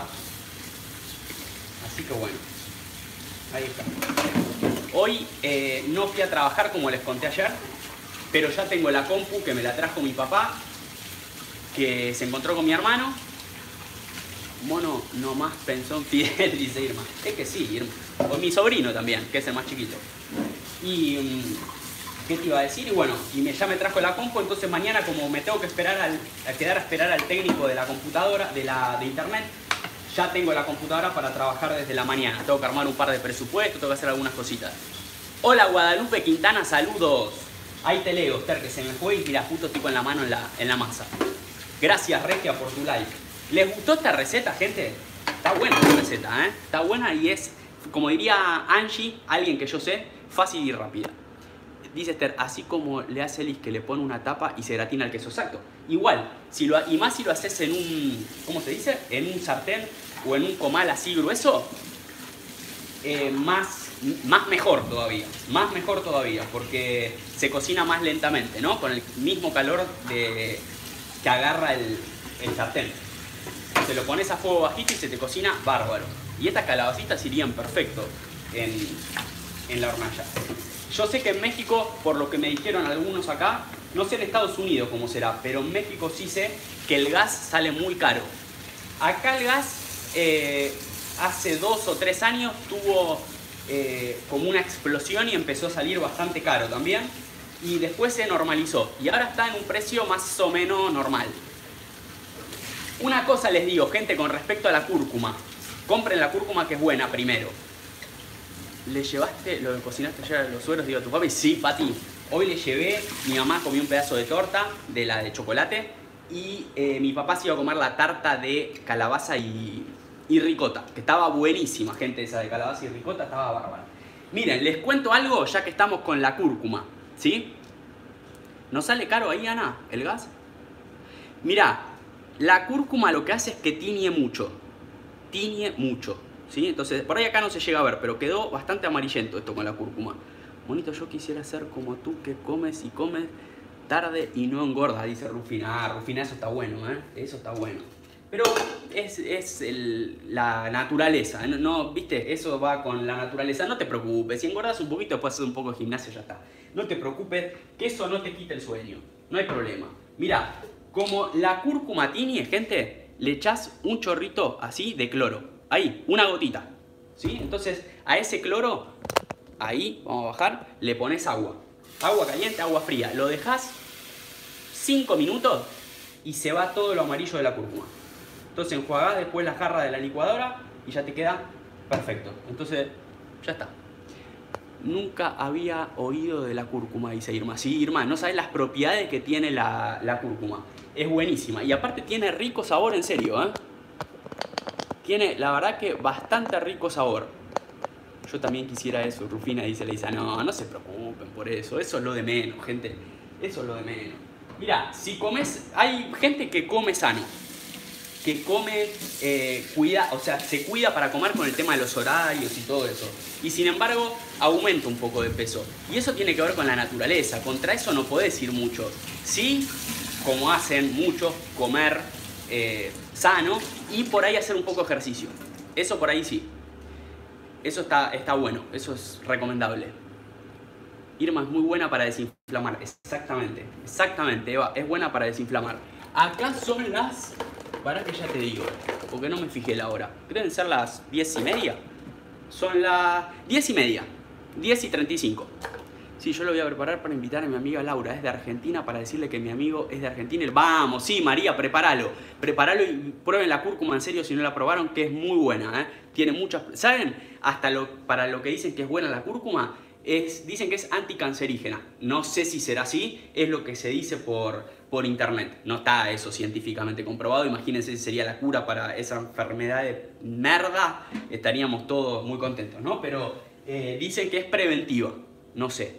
[SPEAKER 1] Así que bueno, ahí está. Hoy no fui a trabajar como les conté ayer, pero ya tengo la compu que me la trajo mi papá, que se encontró con mi hermano. Mono nomás pensó en Fidel, dice Irma. Es que sí, Irma. O mi sobrino también, que es el más chiquito. Y... ¿qué te iba a decir? Y bueno, ya me trajo la compu, entonces mañana como me tengo que quedar a esperar al técnico de la computadora, de internet, ya tengo la computadora para trabajar desde la mañana. Tengo que armar un par de presupuestos, tengo que hacer algunas cositas. Hola Guadalupe Quintana, saludos. Ahí te leo, Esther, que se me fue y mira, justo estoy con la mano en la masa. Gracias, Regia, por tu like. ¿Les gustó esta receta, gente? Está buena esta receta, Está buena y es, como diría Angie, alguien que yo sé, fácil y rápida. Dice Esther, así como le hace Liz que le pone una tapa y se gratina el queso. Exacto. Igual, y más si lo haces en un, ¿cómo se dice? En un sartén o en un comal así grueso, más mejor todavía. Más mejor todavía, porque se cocina más lentamente, ¿no? Con el mismo calor que agarra el sartén. Te lo pones a fuego bajito y se te cocina bárbaro. Y estas calabacitas irían perfecto en la hornalla. Yo sé que en México, por lo que me dijeron algunos acá, no sé en Estados Unidos cómo será, pero en México sí sé que el gas sale muy caro. Acá el gas hace 2 o 3 años tuvo como una explosión y empezó a salir bastante caro también. Y después se normalizó. Y ahora está en un precio más o menos normal. Una cosa les digo, gente, con respecto a la cúrcuma. Compren la cúrcuma, que es buena primero. ¿Le llevaste lo que cocinaste ayer a los suegros? Digo, ¿a tu papi? Sí, Pati. Hoy le llevé, mi mamá comió un pedazo de torta, de la de chocolate, y mi papá se iba a comer la tarta de calabaza y ricota, que estaba buenísima, gente, esa de calabaza y ricota, estaba bárbara. Miren, les cuento algo ya que estamos con la cúrcuma, ¿sí? ¿No sale caro ahí, Ana, el gas? Mirá, la cúrcuma lo que hace es que tiñe mucho, ¿sí? Entonces, por ahí acá no se llega a ver, pero quedó bastante amarillento esto con la cúrcuma. Bonito, yo quisiera ser como tú, que comes y comes tarde y no engordas, dice Rufina. Ah, Rufina, eso está bueno, ¿eh? Eso está bueno. Pero es la naturaleza, ¿no? ¿Viste? Eso va con la naturaleza. No te preocupes, si engordas un poquito, después hacer un poco de gimnasio, ya está. No te preocupes, que eso no te quita el sueño. No hay problema. Mirá, como la cúrcuma tiñe, gente, le echás un chorrito así de cloro. Ahí, una gotita, ¿sí? Entonces, a ese cloro, ahí, vamos a bajar, le pones agua. Agua caliente, agua fría. Lo dejas 5 minutos y se va todo lo amarillo de la cúrcuma. Entonces, enjuagás después la jarra de la licuadora y ya te queda perfecto. Entonces, ya está. Nunca había oído de la cúrcuma, dice Irma. Sí, Irma, no sabes las propiedades que tiene la cúrcuma. Es buenísima. Y aparte tiene rico sabor, en serio, ¿eh? Tiene, la verdad, que bastante rico sabor. Yo también quisiera eso, Rufina, dice Leisa. No, no se preocupen por eso. Eso es lo de menos, gente. Eso es lo de menos. Mira, si comes... Hay gente que come sano. Que come, o sea, se cuida para comer con el tema de los horarios y todo eso. Y sin embargo, aumenta un poco de peso. Y eso tiene que ver con la naturaleza. Contra eso no podés ir mucho. Sí, como hacen muchos, comer sano y por ahí hacer un poco de ejercicio. Eso por ahí sí. Eso está bueno. Eso es recomendable. Irma es muy buena para desinflamar. Exactamente. Exactamente, Eva. Es buena para desinflamar. Acá son las... Para que ya te digo, porque no me fijé la hora. Deben ser las 10:30. Son las 10:30. 10:35. Sí, yo lo voy a preparar para invitar a mi amiga Laura. Es de Argentina, para decirle que mi amigo es de Argentina. Vamos, sí, María, prepáralo. Prepáralo y prueben la cúrcuma, en serio, si no la probaron, que es muy buena, ¿eh? Tiene muchas... ¿Saben? Hasta para lo que dicen que es buena la cúrcuma, dicen que es anticancerígena. No sé si será así, es lo que se dice por internet. No está eso científicamente comprobado. Imagínense si sería la cura para esa enfermedad de merda. Estaríamos todos muy contentos, ¿no? Pero dicen que es preventiva. No sé.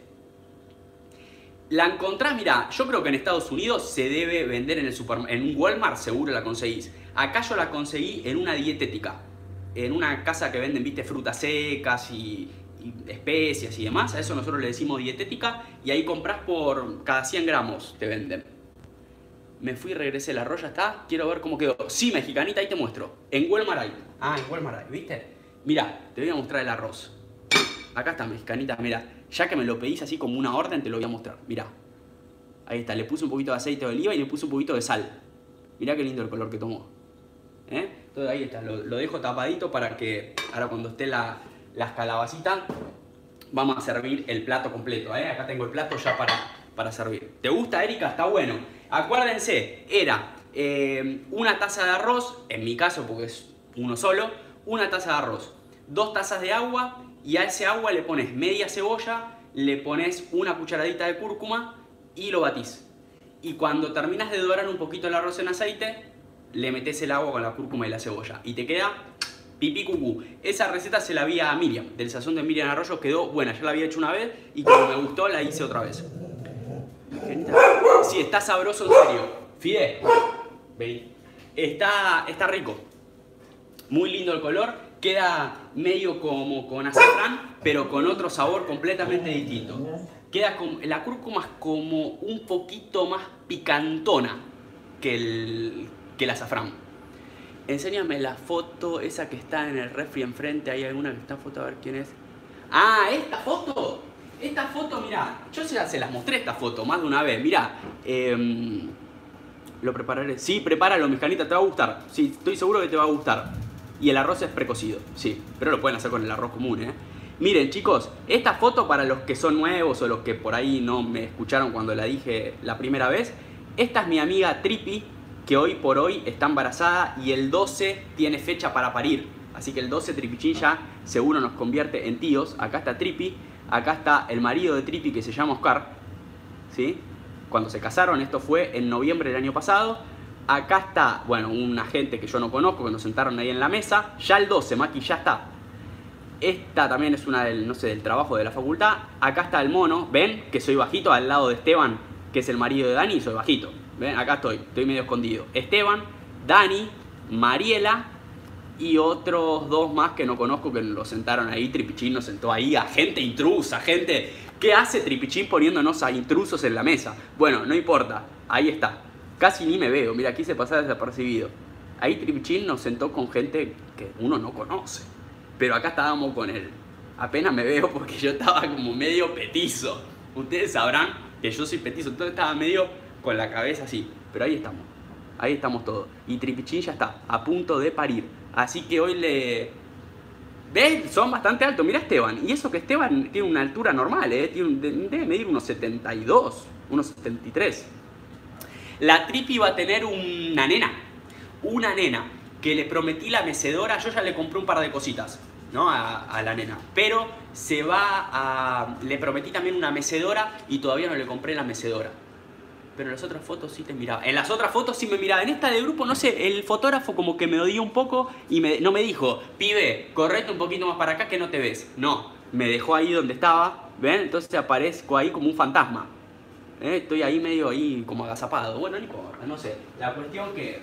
[SPEAKER 1] La encontrás, mirá, yo creo que en Estados Unidos se debe vender en un Walmart, seguro la conseguís. Acá yo la conseguí en una dietética. En una casa que venden, viste, frutas secas y especias y demás. A eso nosotros le decimos dietética. Y ahí comprás por cada 100 gramos, te venden. Me fui y regresé, el arroz ya está. Quiero ver cómo quedó. Sí, mexicanita, ahí te muestro. En Walmart hay. Ah, en Walmart hay, ¿viste? Mirá, te voy a mostrar el arroz. Acá está, mexicanita, mirá. Ya que me lo pedís así como una orden, te lo voy a mostrar. Mirá. Ahí está, le puse un poquito de aceite de oliva y le puse un poquito de sal. Mirá qué lindo el color que tomó. Entonces ahí está, lo dejo tapadito para que ahora cuando esté las calabacitas vamos a servir el plato completo. Acá tengo el plato ya para servir. ¿Te gusta, Erika? Está bueno. Acuérdense, era una taza de arroz, en mi caso porque es uno solo, una taza de arroz, 2 tazas de agua y a ese agua le pones media cebolla, le pones una cucharadita de cúrcuma y lo batís. Y cuando terminas de dorar un poquito el arroz en aceite, le metes el agua con la cúrcuma y la cebolla y te queda Pipí cucú. Esa receta se la vi a Miriam, del sazón de Miriam Arroyo, quedó buena, ya la había hecho una vez y como me gustó la hice otra vez. Sí, está sabroso en serio. Fide, vení. Está rico. Muy lindo el color, queda medio como con azafrán, pero con otro sabor completamente distinto. Queda con, la cúrcuma es como un poquito más picantona que el azafrán. Enséñame la foto, esa que está en el refri enfrente. Hay alguna que está foto, a ver quién es. Ah, esta foto. Esta foto, mirá, yo ya se las mostré esta foto más de una vez. Mirá, lo prepararé. Sí, prepáralo, Mijanita, te va a gustar. Sí, estoy seguro que te va a gustar. Y el arroz es precocido, sí, pero lo pueden hacer con el arroz común, ¿eh? Miren, chicos, esta foto para los que son nuevos o los que por ahí no me escucharon cuando la dije la primera vez. Esta es mi amiga Tripi, que hoy por hoy está embarazada y el 12 tiene fecha para parir. Así que el 12 Tripichín ya seguro nos convierte en tíos. Acá está Tripi, acá está el marido de Tripi que se llama Oscar, ¿sí? Cuando se casaron, esto fue en noviembre del año pasado. Acá está, bueno, un agente que yo no conozco, que nos sentaron ahí en la mesa. Ya el 12, Maki, ya está. Esta también es una del, no sé, del trabajo de la facultad. Acá está el mono, ¿ven? Que soy bajito, al lado de Esteban, que es el marido de Dani, soy bajito. ¿Ven? Acá estoy medio escondido. Esteban, Dani, Mariela y otros dos más que no conozco que lo sentaron ahí. Tripichín nos sentó ahí, a gente intrusa, gente... ¿Qué hace Tripichín poniéndonos a intrusos en la mesa? Bueno, no importa, ahí está. Casi ni me veo, mira, quise pasar desapercibido. Ahí Tripichín nos sentó con gente que uno no conoce. Pero acá estábamos con él. Apenas me veo porque yo estaba como medio petizo. Ustedes sabrán que yo soy petizo, entonces estaba medio con la cabeza así. Pero ahí estamos todos. Y Tripichín ya está, a punto de parir. Así que hoy le... ¿Ves? Son bastante altos. Mira Esteban. Y eso que Esteban tiene una altura normal, ¿eh? Debe medir unos 72, unos 73. La Tripi va a tener una nena, que le prometí la mecedora. Yo ya le compré un par de cositas, ¿no? A la nena, pero le prometí también una mecedora y todavía no le compré la mecedora. Pero en las otras fotos sí te miraba. En las otras fotos sí me miraba. En esta de grupo, no sé, el fotógrafo como que me odió un poco y no me dijo, pibe, correte un poquito más para acá que no te ves. No, me dejó ahí donde estaba, ¿ven? Entonces aparezco ahí como un fantasma. Estoy ahí medio ahí como agazapado. Bueno, no importa, no sé. La cuestión que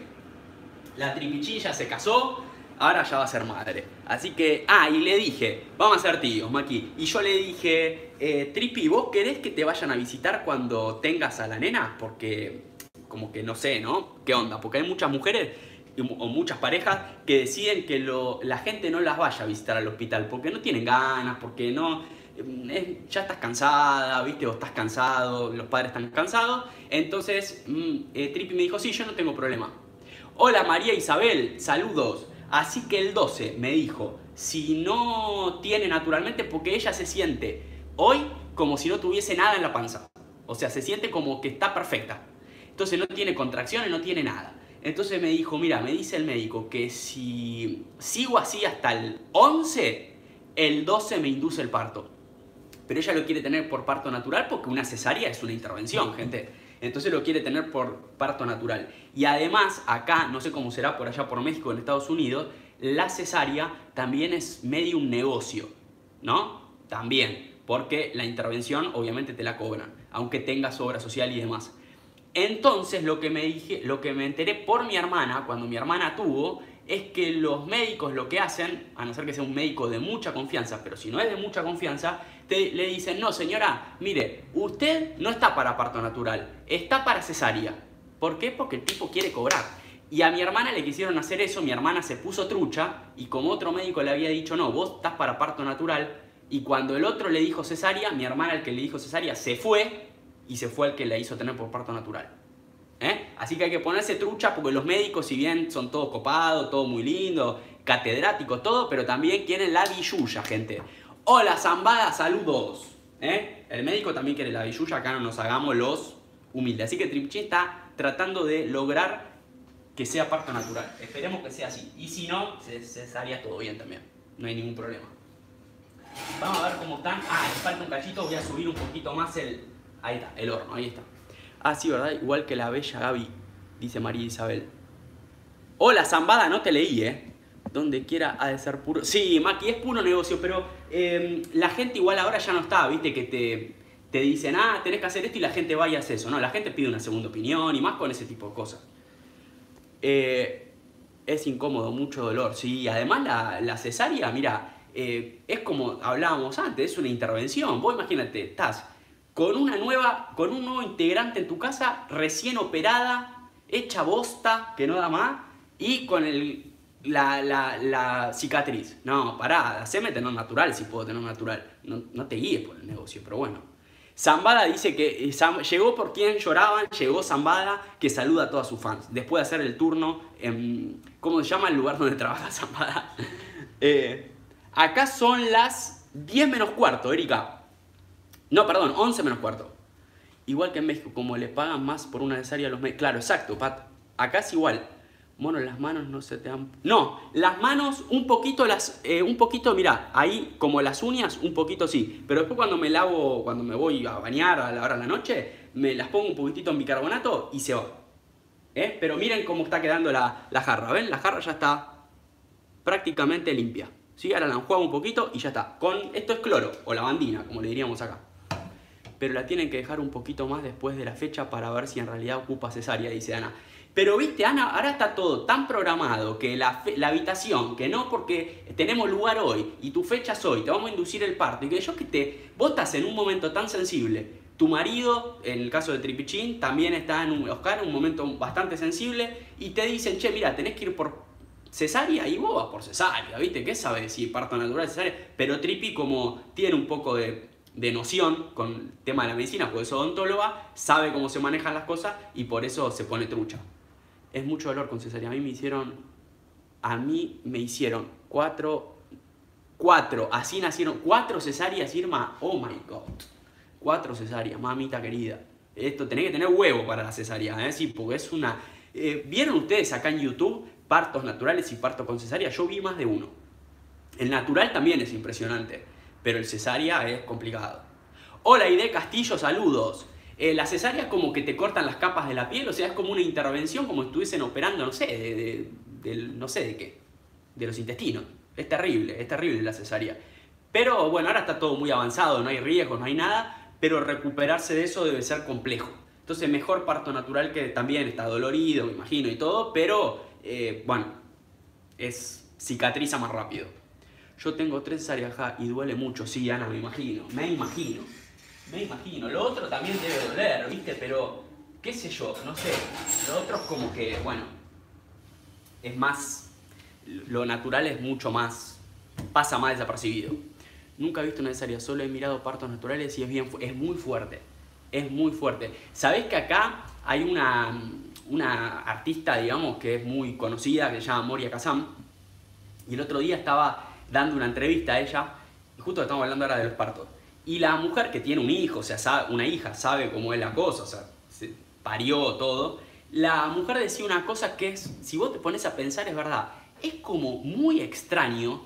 [SPEAKER 1] la Tripichilla se casó, ahora ya va a ser madre. Así que, y le dije, vamos a ser tíos, Maki. Y yo le dije, Tripi, ¿vos querés que te vayan a visitar cuando tengas a la nena? Porque, como que no sé, ¿no? ¿Qué onda? Porque hay muchas mujeres o muchas parejas que deciden que la gente no las vaya a visitar al hospital porque no tienen ganas, porque no... ya estás cansada, ¿viste? O estás cansado, los padres están cansados. Entonces, Tripi me dijo, sí, yo no tengo problema. Hola María Isabel, saludos. Así que el 12 me dijo, si no tiene naturalmente, porque ella se siente hoy como si no tuviese nada en la panza. O sea, se siente como que está perfecta. Entonces no tiene contracciones, no tiene nada. Entonces me dijo, mira, me dice el médico que si sigo así hasta el 11, el 12 me induce el parto. Pero ella lo quiere tener por parto natural porque una cesárea es una intervención, gente. Entonces lo quiere tener por parto natural. Y además, acá, no sé cómo será por allá por México, en Estados Unidos, la cesárea también es medio un negocio, ¿no? También, porque la intervención obviamente te la cobran, aunque tengas obra social y demás. Entonces lo que me enteré por mi hermana, cuando mi hermana tuvo, es que los médicos lo que hacen, a no ser que sea un médico de mucha confianza, pero si no es de mucha confianza, le dicen, no señora, mire, usted no está para parto natural, está para cesárea. ¿Por qué? Porque el tipo quiere cobrar. Y a mi hermana le quisieron hacer eso, mi hermana se puso trucha y como otro médico le había dicho, no, vos estás para parto natural, y cuando el otro le dijo cesárea, mi hermana, el que le dijo cesárea, se fue y se fue el que la hizo tener por parto natural. Así que hay que ponerse trucha porque los médicos, si bien son todos copados, todo muy lindo, catedráticos, todo, pero también quieren la billulla, gente. Hola, Zambada, saludos. El médico también quiere la billulla, acá no nos hagamos los humildes. Así que Tripichín está tratando de lograr que sea parto natural. Esperemos que sea así. Y si no, se haría todo bien también. No hay ningún problema. Vamos a ver cómo están. Les falta un cachito, voy a subir un poquito más ahí está, el horno, ahí está. Sí, ¿verdad? Igual que la bella Gaby, dice María Isabel. Hola, Zambada, no te leí, Donde quiera ha de ser puro. Sí, Maki, es puro negocio, pero la gente igual ahora ya no está, viste, que te dicen, tenés que hacer esto y la gente va y hace eso. No, la gente pide una segunda opinión y más con ese tipo de cosas. Es incómodo, mucho dolor. Sí, además la cesárea, mira, es como hablábamos antes, es una intervención. Vos imagínate, estás con un nuevo integrante en tu casa, recién operada, hecha bosta, que no da más, y con la cicatriz. No, pará, haceme tener natural si puedo tener natural. No te guíes por el negocio, pero bueno. Zambada dice que llegó por quien lloraban, llegó Zambada, que saluda a todas sus fans. Después de hacer el turno en, ¿cómo se llama el lugar donde trabaja Zambada? Acá son las 10 menos cuarto, Erika. No, perdón, 11 menos cuarto. Igual que en México, como le pagan más por una cesárea a los médicos. Claro, exacto, Pat. Acá es igual. Mono, las manos no se te dan... No, las manos un poquito, mirá, ahí como las uñas un poquito sí. Pero después cuando me voy a bañar a la hora de la noche, me las pongo un poquitito en bicarbonato y se va. Pero miren cómo está quedando la jarra, ¿ven? La jarra ya está prácticamente limpia. ¿Sí? Ahora la enjuago un poquito y ya está. Esto es cloro o lavandina, como le diríamos acá. Pero la tienen que dejar un poquito más después de la fecha para ver si en realidad ocupa cesárea, dice Ana. Pero viste, Ana, ahora está todo tan programado que la habitación, que no porque tenemos lugar hoy y tu fecha es hoy, te vamos a inducir el parto y que vos estás en un momento tan sensible. Tu marido, en el caso de Tripichín, también está Oscar, en un momento bastante sensible y te dicen, che, mira, tenés que ir por cesárea y vos vas por cesárea, ¿viste? ¿Qué sabes si parto natural o cesárea? Pero Tripi, como tiene un poco de noción con el tema de la medicina, porque es odontóloga, sabe cómo se manejan las cosas y por eso se pone trucha. Es mucho dolor con cesárea. A mí me hicieron cuatro, así nacieron 4 cesáreas, Irma. Oh my God. 4 cesáreas, mamita querida. Esto tenés que tener huevo para la cesárea, ¿eh? Sí, porque es una... ¿Vieron ustedes acá en YouTube partos naturales y partos con cesárea? Yo vi más de uno. El natural también es impresionante, pero el cesárea es complicado. Hola, Ide Castillo, saludos. La cesárea es como que te cortan las capas de la piel, o sea, es como una intervención, como si estuviesen operando, no sé, no sé de qué, de los intestinos. Es terrible la cesárea. Pero bueno, ahora está todo muy avanzado, no hay riesgos, no hay nada, pero recuperarse de eso debe ser complejo. Entonces, mejor parto natural, que también está dolorido, me imagino, y todo, pero bueno, cicatriza más rápido. Yo tengo 3 cesáreas acá y duele mucho, sí, Ana, me imagino. Lo otro también debe doler, ¿viste? Pero, qué sé yo, no sé. Lo otro es como que, bueno, es más... Lo natural es mucho más... Pasa más desapercibido. Nunca he visto una cesárea, solo he mirado partos naturales y es muy fuerte. Es muy fuerte. ¿Sabés que acá hay una artista, digamos, que es muy conocida, que se llama Moria Kazan? Y el otro día estaba dando una entrevista a ella, y justo estamos hablando ahora de los partos. Y la mujer que tiene un hijo, o sea, una hija, sabe cómo es la cosa, o sea, se parió todo. La mujer decía una cosa que es, si vos te pones a pensar, es verdad. Es como muy extraño.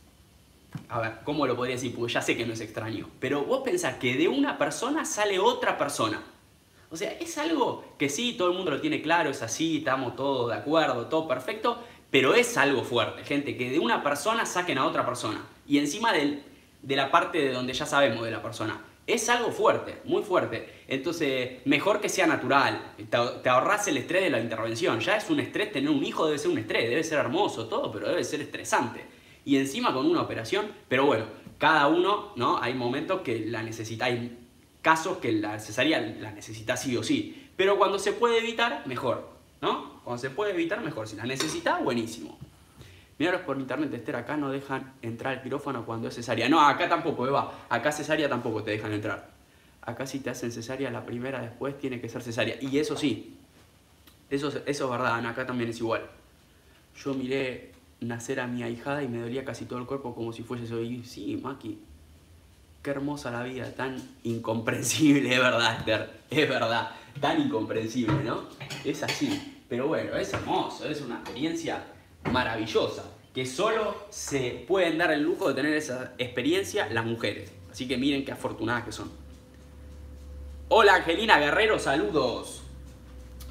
[SPEAKER 1] A ver, ¿cómo lo podría decir? Porque ya sé que no es extraño. Pero vos pensás que de una persona sale otra persona. O sea, es algo que sí, todo el mundo lo tiene claro, es así, estamos todos de acuerdo, todo perfecto. Pero es algo fuerte, gente, que de una persona saquen a otra persona. Y encima de la parte de donde ya sabemos de la persona. Es algo fuerte, muy fuerte. Entonces, mejor que sea natural. Te ahorrás el estrés de la intervención. Ya es un estrés, tener un hijo debe ser un estrés, debe ser hermoso todo, pero debe ser estresante. Y encima con una operación, pero bueno, cada uno, ¿no? Hay momentos que la necesita, hay casos que la cesárea la necesita sí o sí. Pero cuando se puede evitar, mejor, ¿no? Cuando se puede evitar, mejor. Si la necesita, buenísimo. Míralos por internet, Esther, acá no dejan entrar al quirófano cuando es cesárea. No, acá tampoco, Eva. Acá cesárea tampoco te dejan entrar. Acá si te hacen cesárea la primera, después tiene que ser cesárea. Y eso sí, eso es verdad, Ana, acá también es igual. Yo miré nacer a mi ahijada y me dolía casi todo el cuerpo como si fuese soy. Sí, Maki, qué hermosa la vida, tan incomprensible, es verdad, Esther, es verdad. Tan incomprensible, ¿no? Es así. Pero bueno, es hermoso, es una experiencia maravillosa, que solo se pueden dar el lujo de tener esa experiencia las mujeres. Así que miren qué afortunadas que son. Hola Angelina Guerrero, saludos.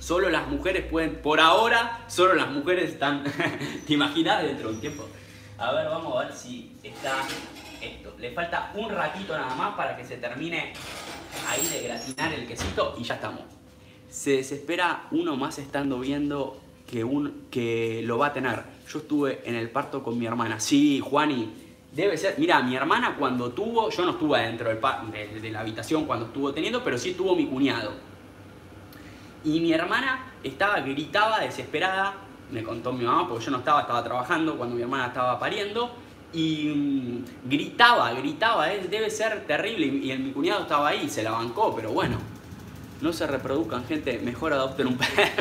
[SPEAKER 1] Solo las mujeres pueden, por ahora, solo las mujeres están, ¿te imaginas dentro de un tiempo? A ver, vamos a ver si está esto. Le falta un ratito nada más para que se termine ahí de gratinar el quesito y ya estamos. Se desespera uno más estando viendo que lo va a tener. Yo estuve en el parto con mi hermana. Sí, Juani, debe ser. Mira, mi hermana cuando tuvo, yo no estuve dentro de la habitación cuando estuvo teniendo, pero sí estuvo mi cuñado. Y mi hermana gritaba desesperada, me contó mi mamá, porque yo no estaba trabajando cuando mi hermana estaba pariendo, y gritaba, debe ser terrible, y mi cuñado estaba ahí, se la bancó, pero bueno, no se reproduzcan, gente, mejor adopten un perro.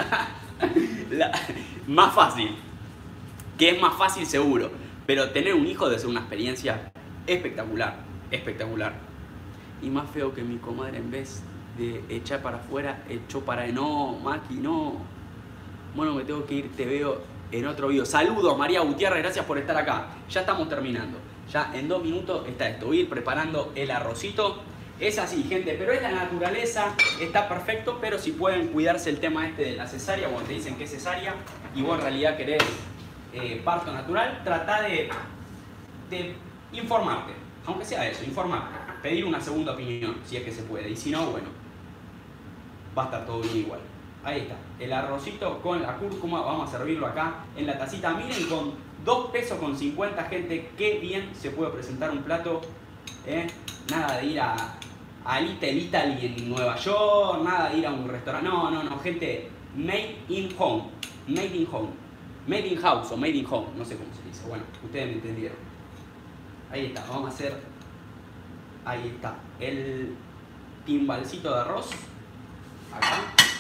[SPEAKER 1] Más fácil, que es más fácil seguro, pero tener un hijo debe ser una experiencia espectacular, espectacular. Y más feo que mi comadre, en vez de echar para afuera, echó para... No, Maki, no. Bueno, me tengo que ir, te veo en otro video. Saludos, María Gutiérrez, gracias por estar acá. Ya estamos terminando. Ya en 2 minutos está esto. Voy a ir preparando el arrocito. Es así, gente, pero es la naturaleza, está perfecto, pero si pueden cuidarse el tema este de la cesárea, cuando te dicen que es cesárea y vos en realidad querés parto natural, trata de informarte, aunque sea eso, informarte, pedir una segunda opinión, si es que se puede, y si no, bueno, va a estar todo bien igual. Ahí está, el arrocito con la cúrcuma, vamos a servirlo acá en la tacita. Miren, con 2 pesos con 50, gente, qué bien se puede presentar un plato, nada de ir a Little Italy en Nueva York, nada de ir a un restaurante, no, gente, made in home, made in house o made in home, no sé cómo se dice, bueno, ustedes me entendieron. Ahí está, vamos a hacer, ahí está, el timbalcito de arroz, acá,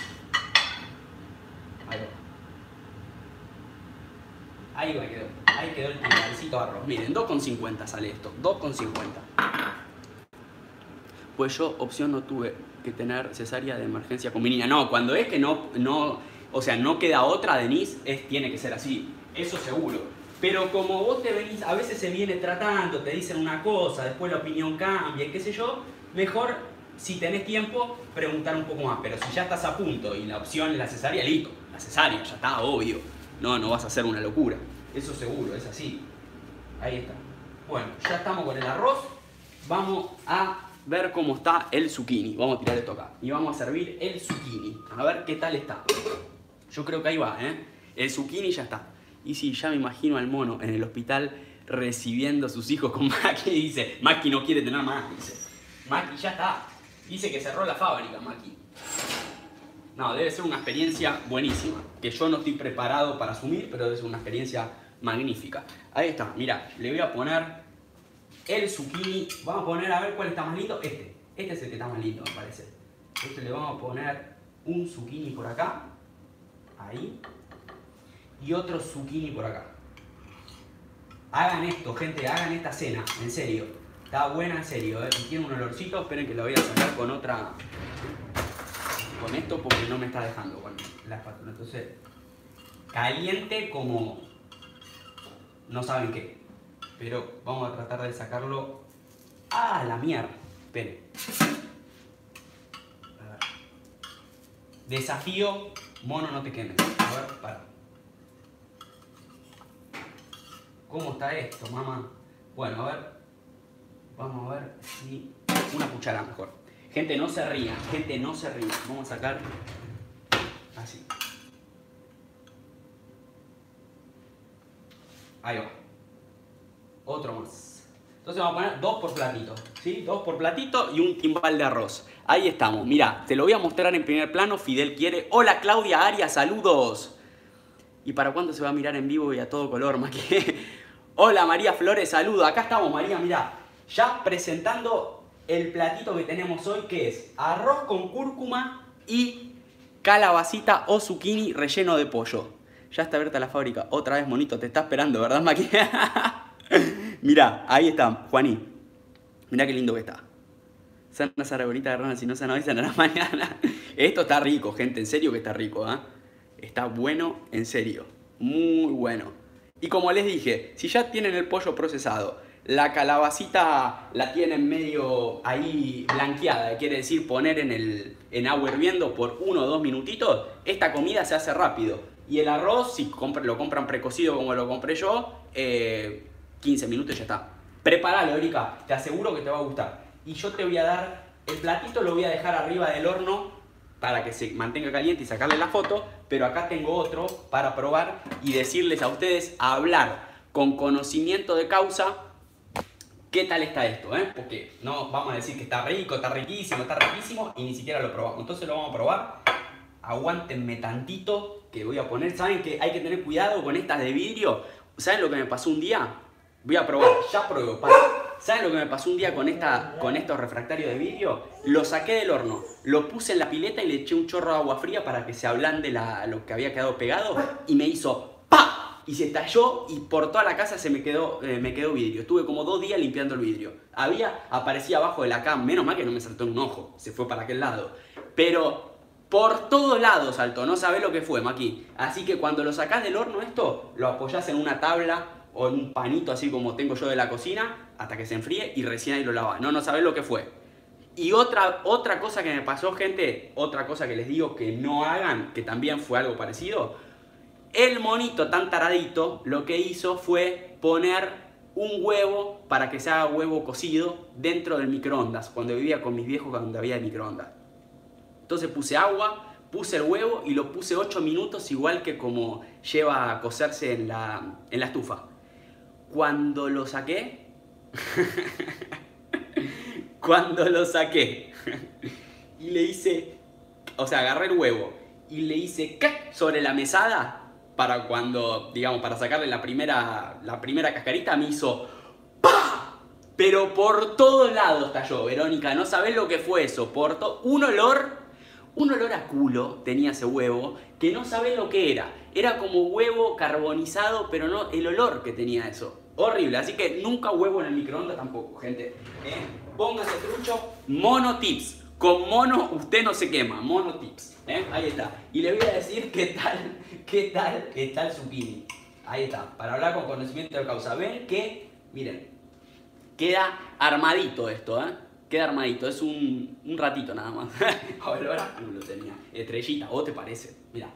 [SPEAKER 1] ahí va, ahí quedó el timbalcito de arroz, miren, 2,50 sale esto, 2,50. Pues yo opción no tuve que tener cesárea de emergencia con mi niña. No, cuando es que o sea, no queda otra, Denise, tiene que ser así, eso seguro. Pero como vos te venís, a veces se viene tratando, te dicen una cosa, después la opinión cambia, qué sé yo, mejor, si tenés tiempo, preguntar un poco más. Pero si ya estás a punto y la opción es la cesárea, listo, la cesárea, ya está, obvio. No vas a hacer una locura, eso seguro, es así. Ahí está. Bueno, ya estamos con el arroz, vamos a ver cómo está el zucchini. Vamos a tirar esto acá y vamos a servir el zucchini. A ver qué tal está. Yo creo que ahí va, el zucchini ya está. Y sí, ya me imagino al mono en el hospital recibiendo a sus hijos con Maki y dice, Maki no quiere tener más, dice. Maki ya está. Dice que cerró la fábrica, Maki. No, debe ser una experiencia buenísima, que yo no estoy preparado para asumir, pero debe ser una experiencia magnífica. Ahí está, mira, le voy a poner el zucchini, vamos a poner a ver cuál está más lindo. Este es el que está más lindo, me parece. Le vamos a poner un zucchini por acá, ahí, y otro zucchini por acá. Hagan esto, gente, hagan esta cena, en serio. Está buena, en serio, y tiene un olorcito. Esperen que lo voy a sacar con otra, con esto, porque no me está dejando con la espátula. Entonces, caliente como no saben qué. Pero vamos a tratar de sacarlo. ¡Ah, la mierda! Esperen. A ver. Desafío, mono, no te quemes. A ver, para. ¿Cómo está esto, mamá? Bueno, a ver. Vamos a ver si... Una cuchara mejor. Gente, no se rían. Gente, no se rían. Vamos a sacar... Así. Ahí va. Otro más. Entonces vamos a poner 2 por platito, ¿sí? 2 por platito y un timbal de arroz. Ahí estamos. Mirá, te lo voy a mostrar en primer plano. Fidel quiere. Hola Claudia Arias, saludos. ¿Y para cuándo se va a mirar en vivo y a todo color, Maki? Hola María Flores, saludos. Acá estamos, María, mirá. Ya presentando el platito que tenemos hoy, que es arroz con cúrcuma y calabacita o zucchini relleno de pollo. Ya está abierta la fábrica. Otra vez, monito, te está esperando, ¿verdad, Maki? Mirá, ahí está, Juaní. Mirá qué lindo que está. Sana Sara, bonita de rana, si no sana hoy, sanará mañana. Esto está rico, gente, en serio que está rico, ¿eh? Está bueno, en serio. Muy bueno. Y como les dije, si ya tienen el pollo procesado, La calabacita la tienen medio ahí blanqueada, quiere decir poner en agua hirviendo por 1 o 2 minutitos. Esta comida se hace rápido. Y el arroz, si lo compran precocido como lo compré yo, 15 minutos y ya está. Prepáralo, Erika, te aseguro que te va a gustar. Y yo te voy a dar, el platito lo voy a dejar arriba del horno para que se mantenga caliente y sacarle la foto, pero acá tengo otro para probar y decirles a ustedes, a hablar con conocimiento de causa, qué tal está esto, porque no vamos a decir que está rico, está riquísimo y ni siquiera lo probamos. Entonces lo vamos a probar. Aguántenme tantito que voy a poner. ¿Saben que hay que tener cuidado con estas de vidrio? ¿Saben lo que me pasó un día? Voy a probar, ya pruebo, para. ¿Saben lo que me pasó un día con estos refractarios de vidrio? Lo saqué del horno, lo puse en la pileta y le eché un chorro de agua fría para que se ablande lo que había quedado pegado y me hizo ¡pa! Y se estalló y por toda la casa me quedó vidrio. Estuve como 2 días limpiando el vidrio. Aparecía abajo de la cama, menos mal que no me saltó en un ojo, se fue para aquel lado. Pero por todos lados saltó, no sabés lo que fue, Maki. Así que cuando lo sacás del horno esto, lo apoyás en una tabla o en un panito así como tengo yo de la cocina, hasta que se enfríe y recién ahí lo lavás. No sabés lo que fue. Y otra cosa que me pasó, gente, otra cosa que les digo que no hagan, que también fue algo parecido. El monito tan taradito lo que hizo fue poner un huevo para que se haga huevo cocido dentro del microondas, cuando vivía con mis viejos donde había microondas. Entonces puse agua, puse el huevo y lo puse 8 minutos igual que como lleva a cocerse en la estufa. Cuando lo saqué, y le hice, o sea, agarré el huevo y le hice ¡cac! Sobre la mesada para cuando, digamos, para sacarle la primera cascarita, me hizo ¡pah! Pero por todos lados estalló, Verónica, no sabés lo que fue eso, un olor a culo tenía ese huevo, que no sabés lo que era. Era como huevo carbonizado, pero no el olor que tenía eso. Horrible, así que nunca huevo en el microondas tampoco, gente. Póngase trucho, mono tips. Con mono usted no se quema, mono tips. Ahí está. Y les voy a decir qué tal está el zucchini. Ahí está, para hablar con conocimiento de causa. Ven que, miren, queda armadito esto, Queda armadito, es un ratito nada más. Olor a culo tenía. Estrellita, ¿o te parece? Mira.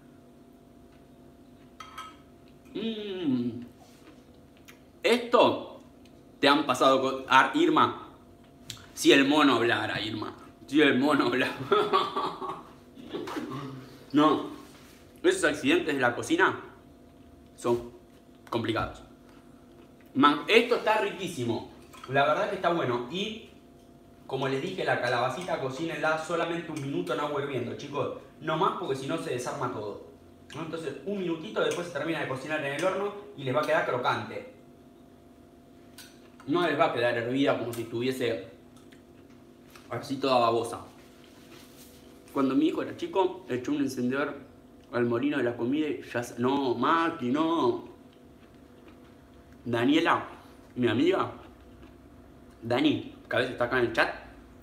[SPEAKER 1] Esto te han pasado con Irma. Si el mono hablara, Irma. Si el mono hablara. No. Esos accidentes de la cocina son complicados. Esto está riquísimo. La verdad que está bueno. Y como les dije, la calabacita cocínenla solamente 1 minuto en agua hirviendo, chicos. No más porque si no se desarma todo. Entonces 1 minutito, después se termina de cocinar en el horno y les va a quedar crocante. No les va a quedar hervida como si estuviese así toda babosa. Cuando mi hijo era chico, echó un encendedor al molino de la comida y ya... No, Maki, no. Daniela, mi amiga, Dani, que a veces está acá en el chat,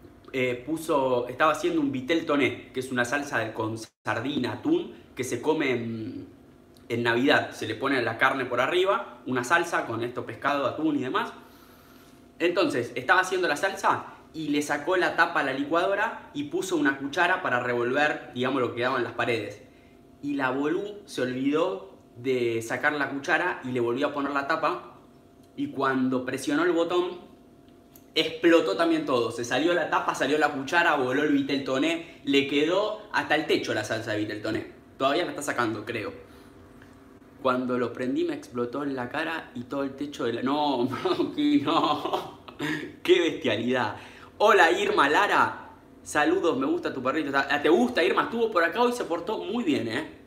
[SPEAKER 1] estaba haciendo un vitel toné, que es una salsa con sardina, atún, que se come en Navidad. Se le pone la carne por arriba, una salsa con esto pescado, atún y demás. Entonces, estaba haciendo la salsa y le sacó la tapa a la licuadora y puso una cuchara para revolver, digamos, lo que quedaba en las paredes. Y la bolú se olvidó de sacar la cuchara y le volvió a poner la tapa. Y cuando presionó el botón, explotó también todo. Se salió la tapa, salió la cuchara, voló el vitel toné. Le quedó hasta el techo la salsa de vitel toné. Todavía la está sacando, creo. Cuando lo prendí me explotó en la cara y todo el techo de la... No, no. Qué bestialidad. Hola Irma Lara. Saludos, me gusta tu perrito. ¿Te gusta, Irma? Estuvo por acá hoy y se portó muy bien,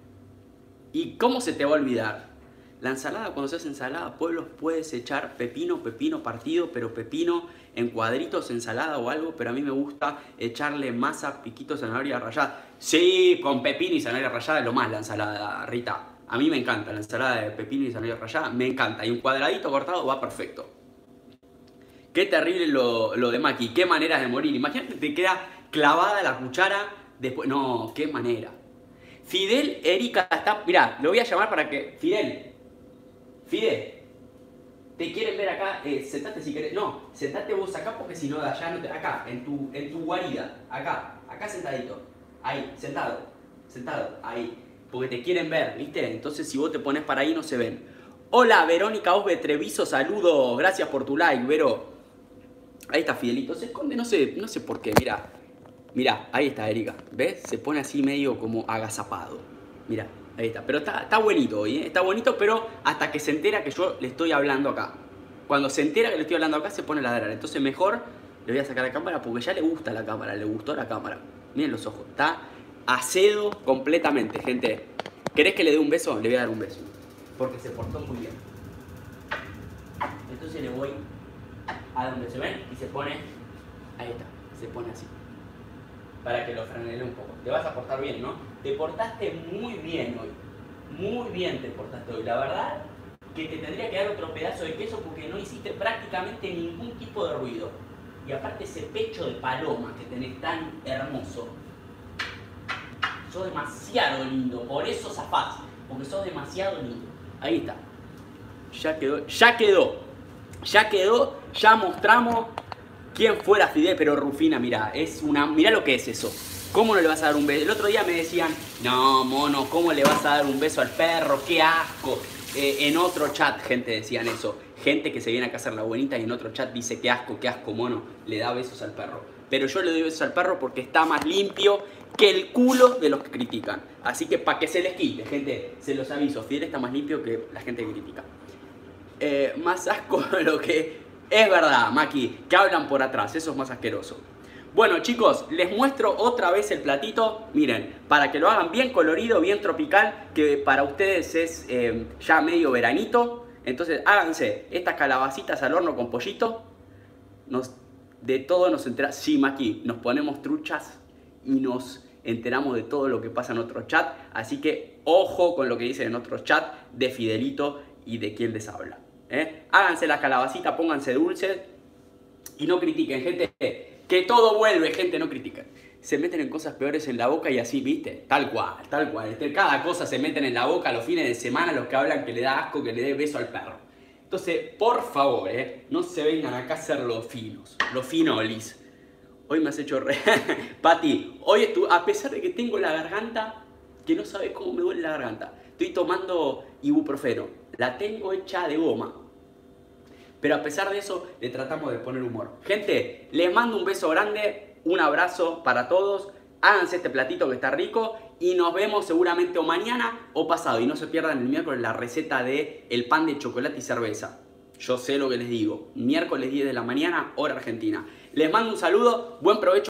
[SPEAKER 1] ¿Y cómo se te va a olvidar? La ensalada, cuando se hace ensalada, pueblos, puedes echar pepino partido, pero pepino en cuadritos, ensalada o algo, pero a mí me gusta echarle masa, piquitos, zanahoria rallada. Sí, con pepino y zanahoria rallada es lo más la ensalada, Rita. A mí me encanta la ensalada de pepino y zanahoria rallada, me encanta. Y un cuadradito cortado va perfecto. Qué terrible lo de Maki, qué maneras de morir. Imagínate, te queda clavada la cuchara después. No, qué manera. Fidel, Erika está... Mirá, lo voy a llamar para que... Fidel. Te quieren ver acá, sentate si querés. No, sentate vos acá porque si no de allá no te... Acá, en tu guarida. Acá sentadito. Ahí, sentado, ahí. Porque te quieren ver, ¿viste? Entonces si vos te pones para ahí no se ven. Hola, Verónica Osbe Treviso, saludos. Gracias por tu like, Vero. Ahí está Fidelito. Se esconde, no sé por qué, mirá. Mirá, ahí está Erika. ¿Ves? Se pone así medio como agazapado. Mirá. Ahí está, pero está bonito hoy, ¿eh? Está bonito, pero hasta que se entera que yo le estoy hablando acá. Cuando se entera que le estoy hablando acá, se pone a ladrar. Entonces mejor le voy a sacar la cámara porque ya le gusta la cámara, le gustó la cámara. Miren los ojos, está acedo completamente, gente. ¿Querés que le dé un beso? Le voy a dar un beso. Porque se portó muy bien. Entonces le voy a dar un beso, ¿ven? Y se pone, ahí está, se pone así. Para que lo frenele un poco. Te vas a portar bien, ¿no? Te portaste muy bien hoy. Muy bien te portaste hoy. La verdad que te tendría que dar otro pedazo de queso porque no hiciste prácticamente ningún tipo de ruido. Y aparte ese pecho de paloma que tenés tan hermoso. Sos demasiado lindo. Por eso zafás. Porque sos demasiado lindo. Ahí está. Ya quedó. Ya mostramos quién fuera Fidel, pero Rufina, mirá, mirá lo que es eso. ¿Cómo no le vas a dar un beso? El otro día me decían, no, mono, ¿cómo le vas a dar un beso al perro? ¡Qué asco! En otro chat, gente, decían eso. Gente que se viene acá a hacer la buenita y en otro chat dice, qué asco, mono, le da besos al perro. Pero yo le doy besos al perro porque está más limpio que el culo de los que critican. Así que para que se les quite, gente, se los aviso. Fidel está más limpio que la gente que critica. Más asco lo que... Es verdad, Maki, que hablan por atrás, eso es más asqueroso. Bueno, chicos, les muestro otra vez el platito. Miren, para que lo hagan bien colorido, bien tropical, que para ustedes es ya medio veranito. Entonces, háganse estas calabacitas al horno con pollito. De todo nos enteramos. Sí, Maki, nos ponemos truchas y nos enteramos de todo lo que pasa en otro chat. Así que, ojo con lo que dicen en otros chat de Fidelito y de quién les habla. Háganse las calabacitas, pónganse dulces y no critiquen, gente, que todo vuelve, gente, no critiquen. Se meten en cosas peores en la boca y así, ¿viste? Tal cual. Cada cosa se meten en la boca los fines de semana, los que hablan que le da asco, que le dé beso al perro. Entonces, por favor, no se vengan acá a hacer los finos, los finolis. Hoy me has hecho re... Pati, hoy a pesar de que tengo la garganta, que no sabes cómo me duele la garganta, estoy tomando ibuprofeno. La tengo hecha de goma. Pero a pesar de eso, le tratamos de poner humor. Gente, les mando un beso grande, un abrazo para todos. Háganse este platito que está rico y nos vemos seguramente o mañana o pasado. Y no se pierdan el miércoles la receta de el pan de chocolate y cerveza. Yo sé lo que les digo. Miércoles 10 de la mañana, hora argentina. Les mando un saludo, buen provecho.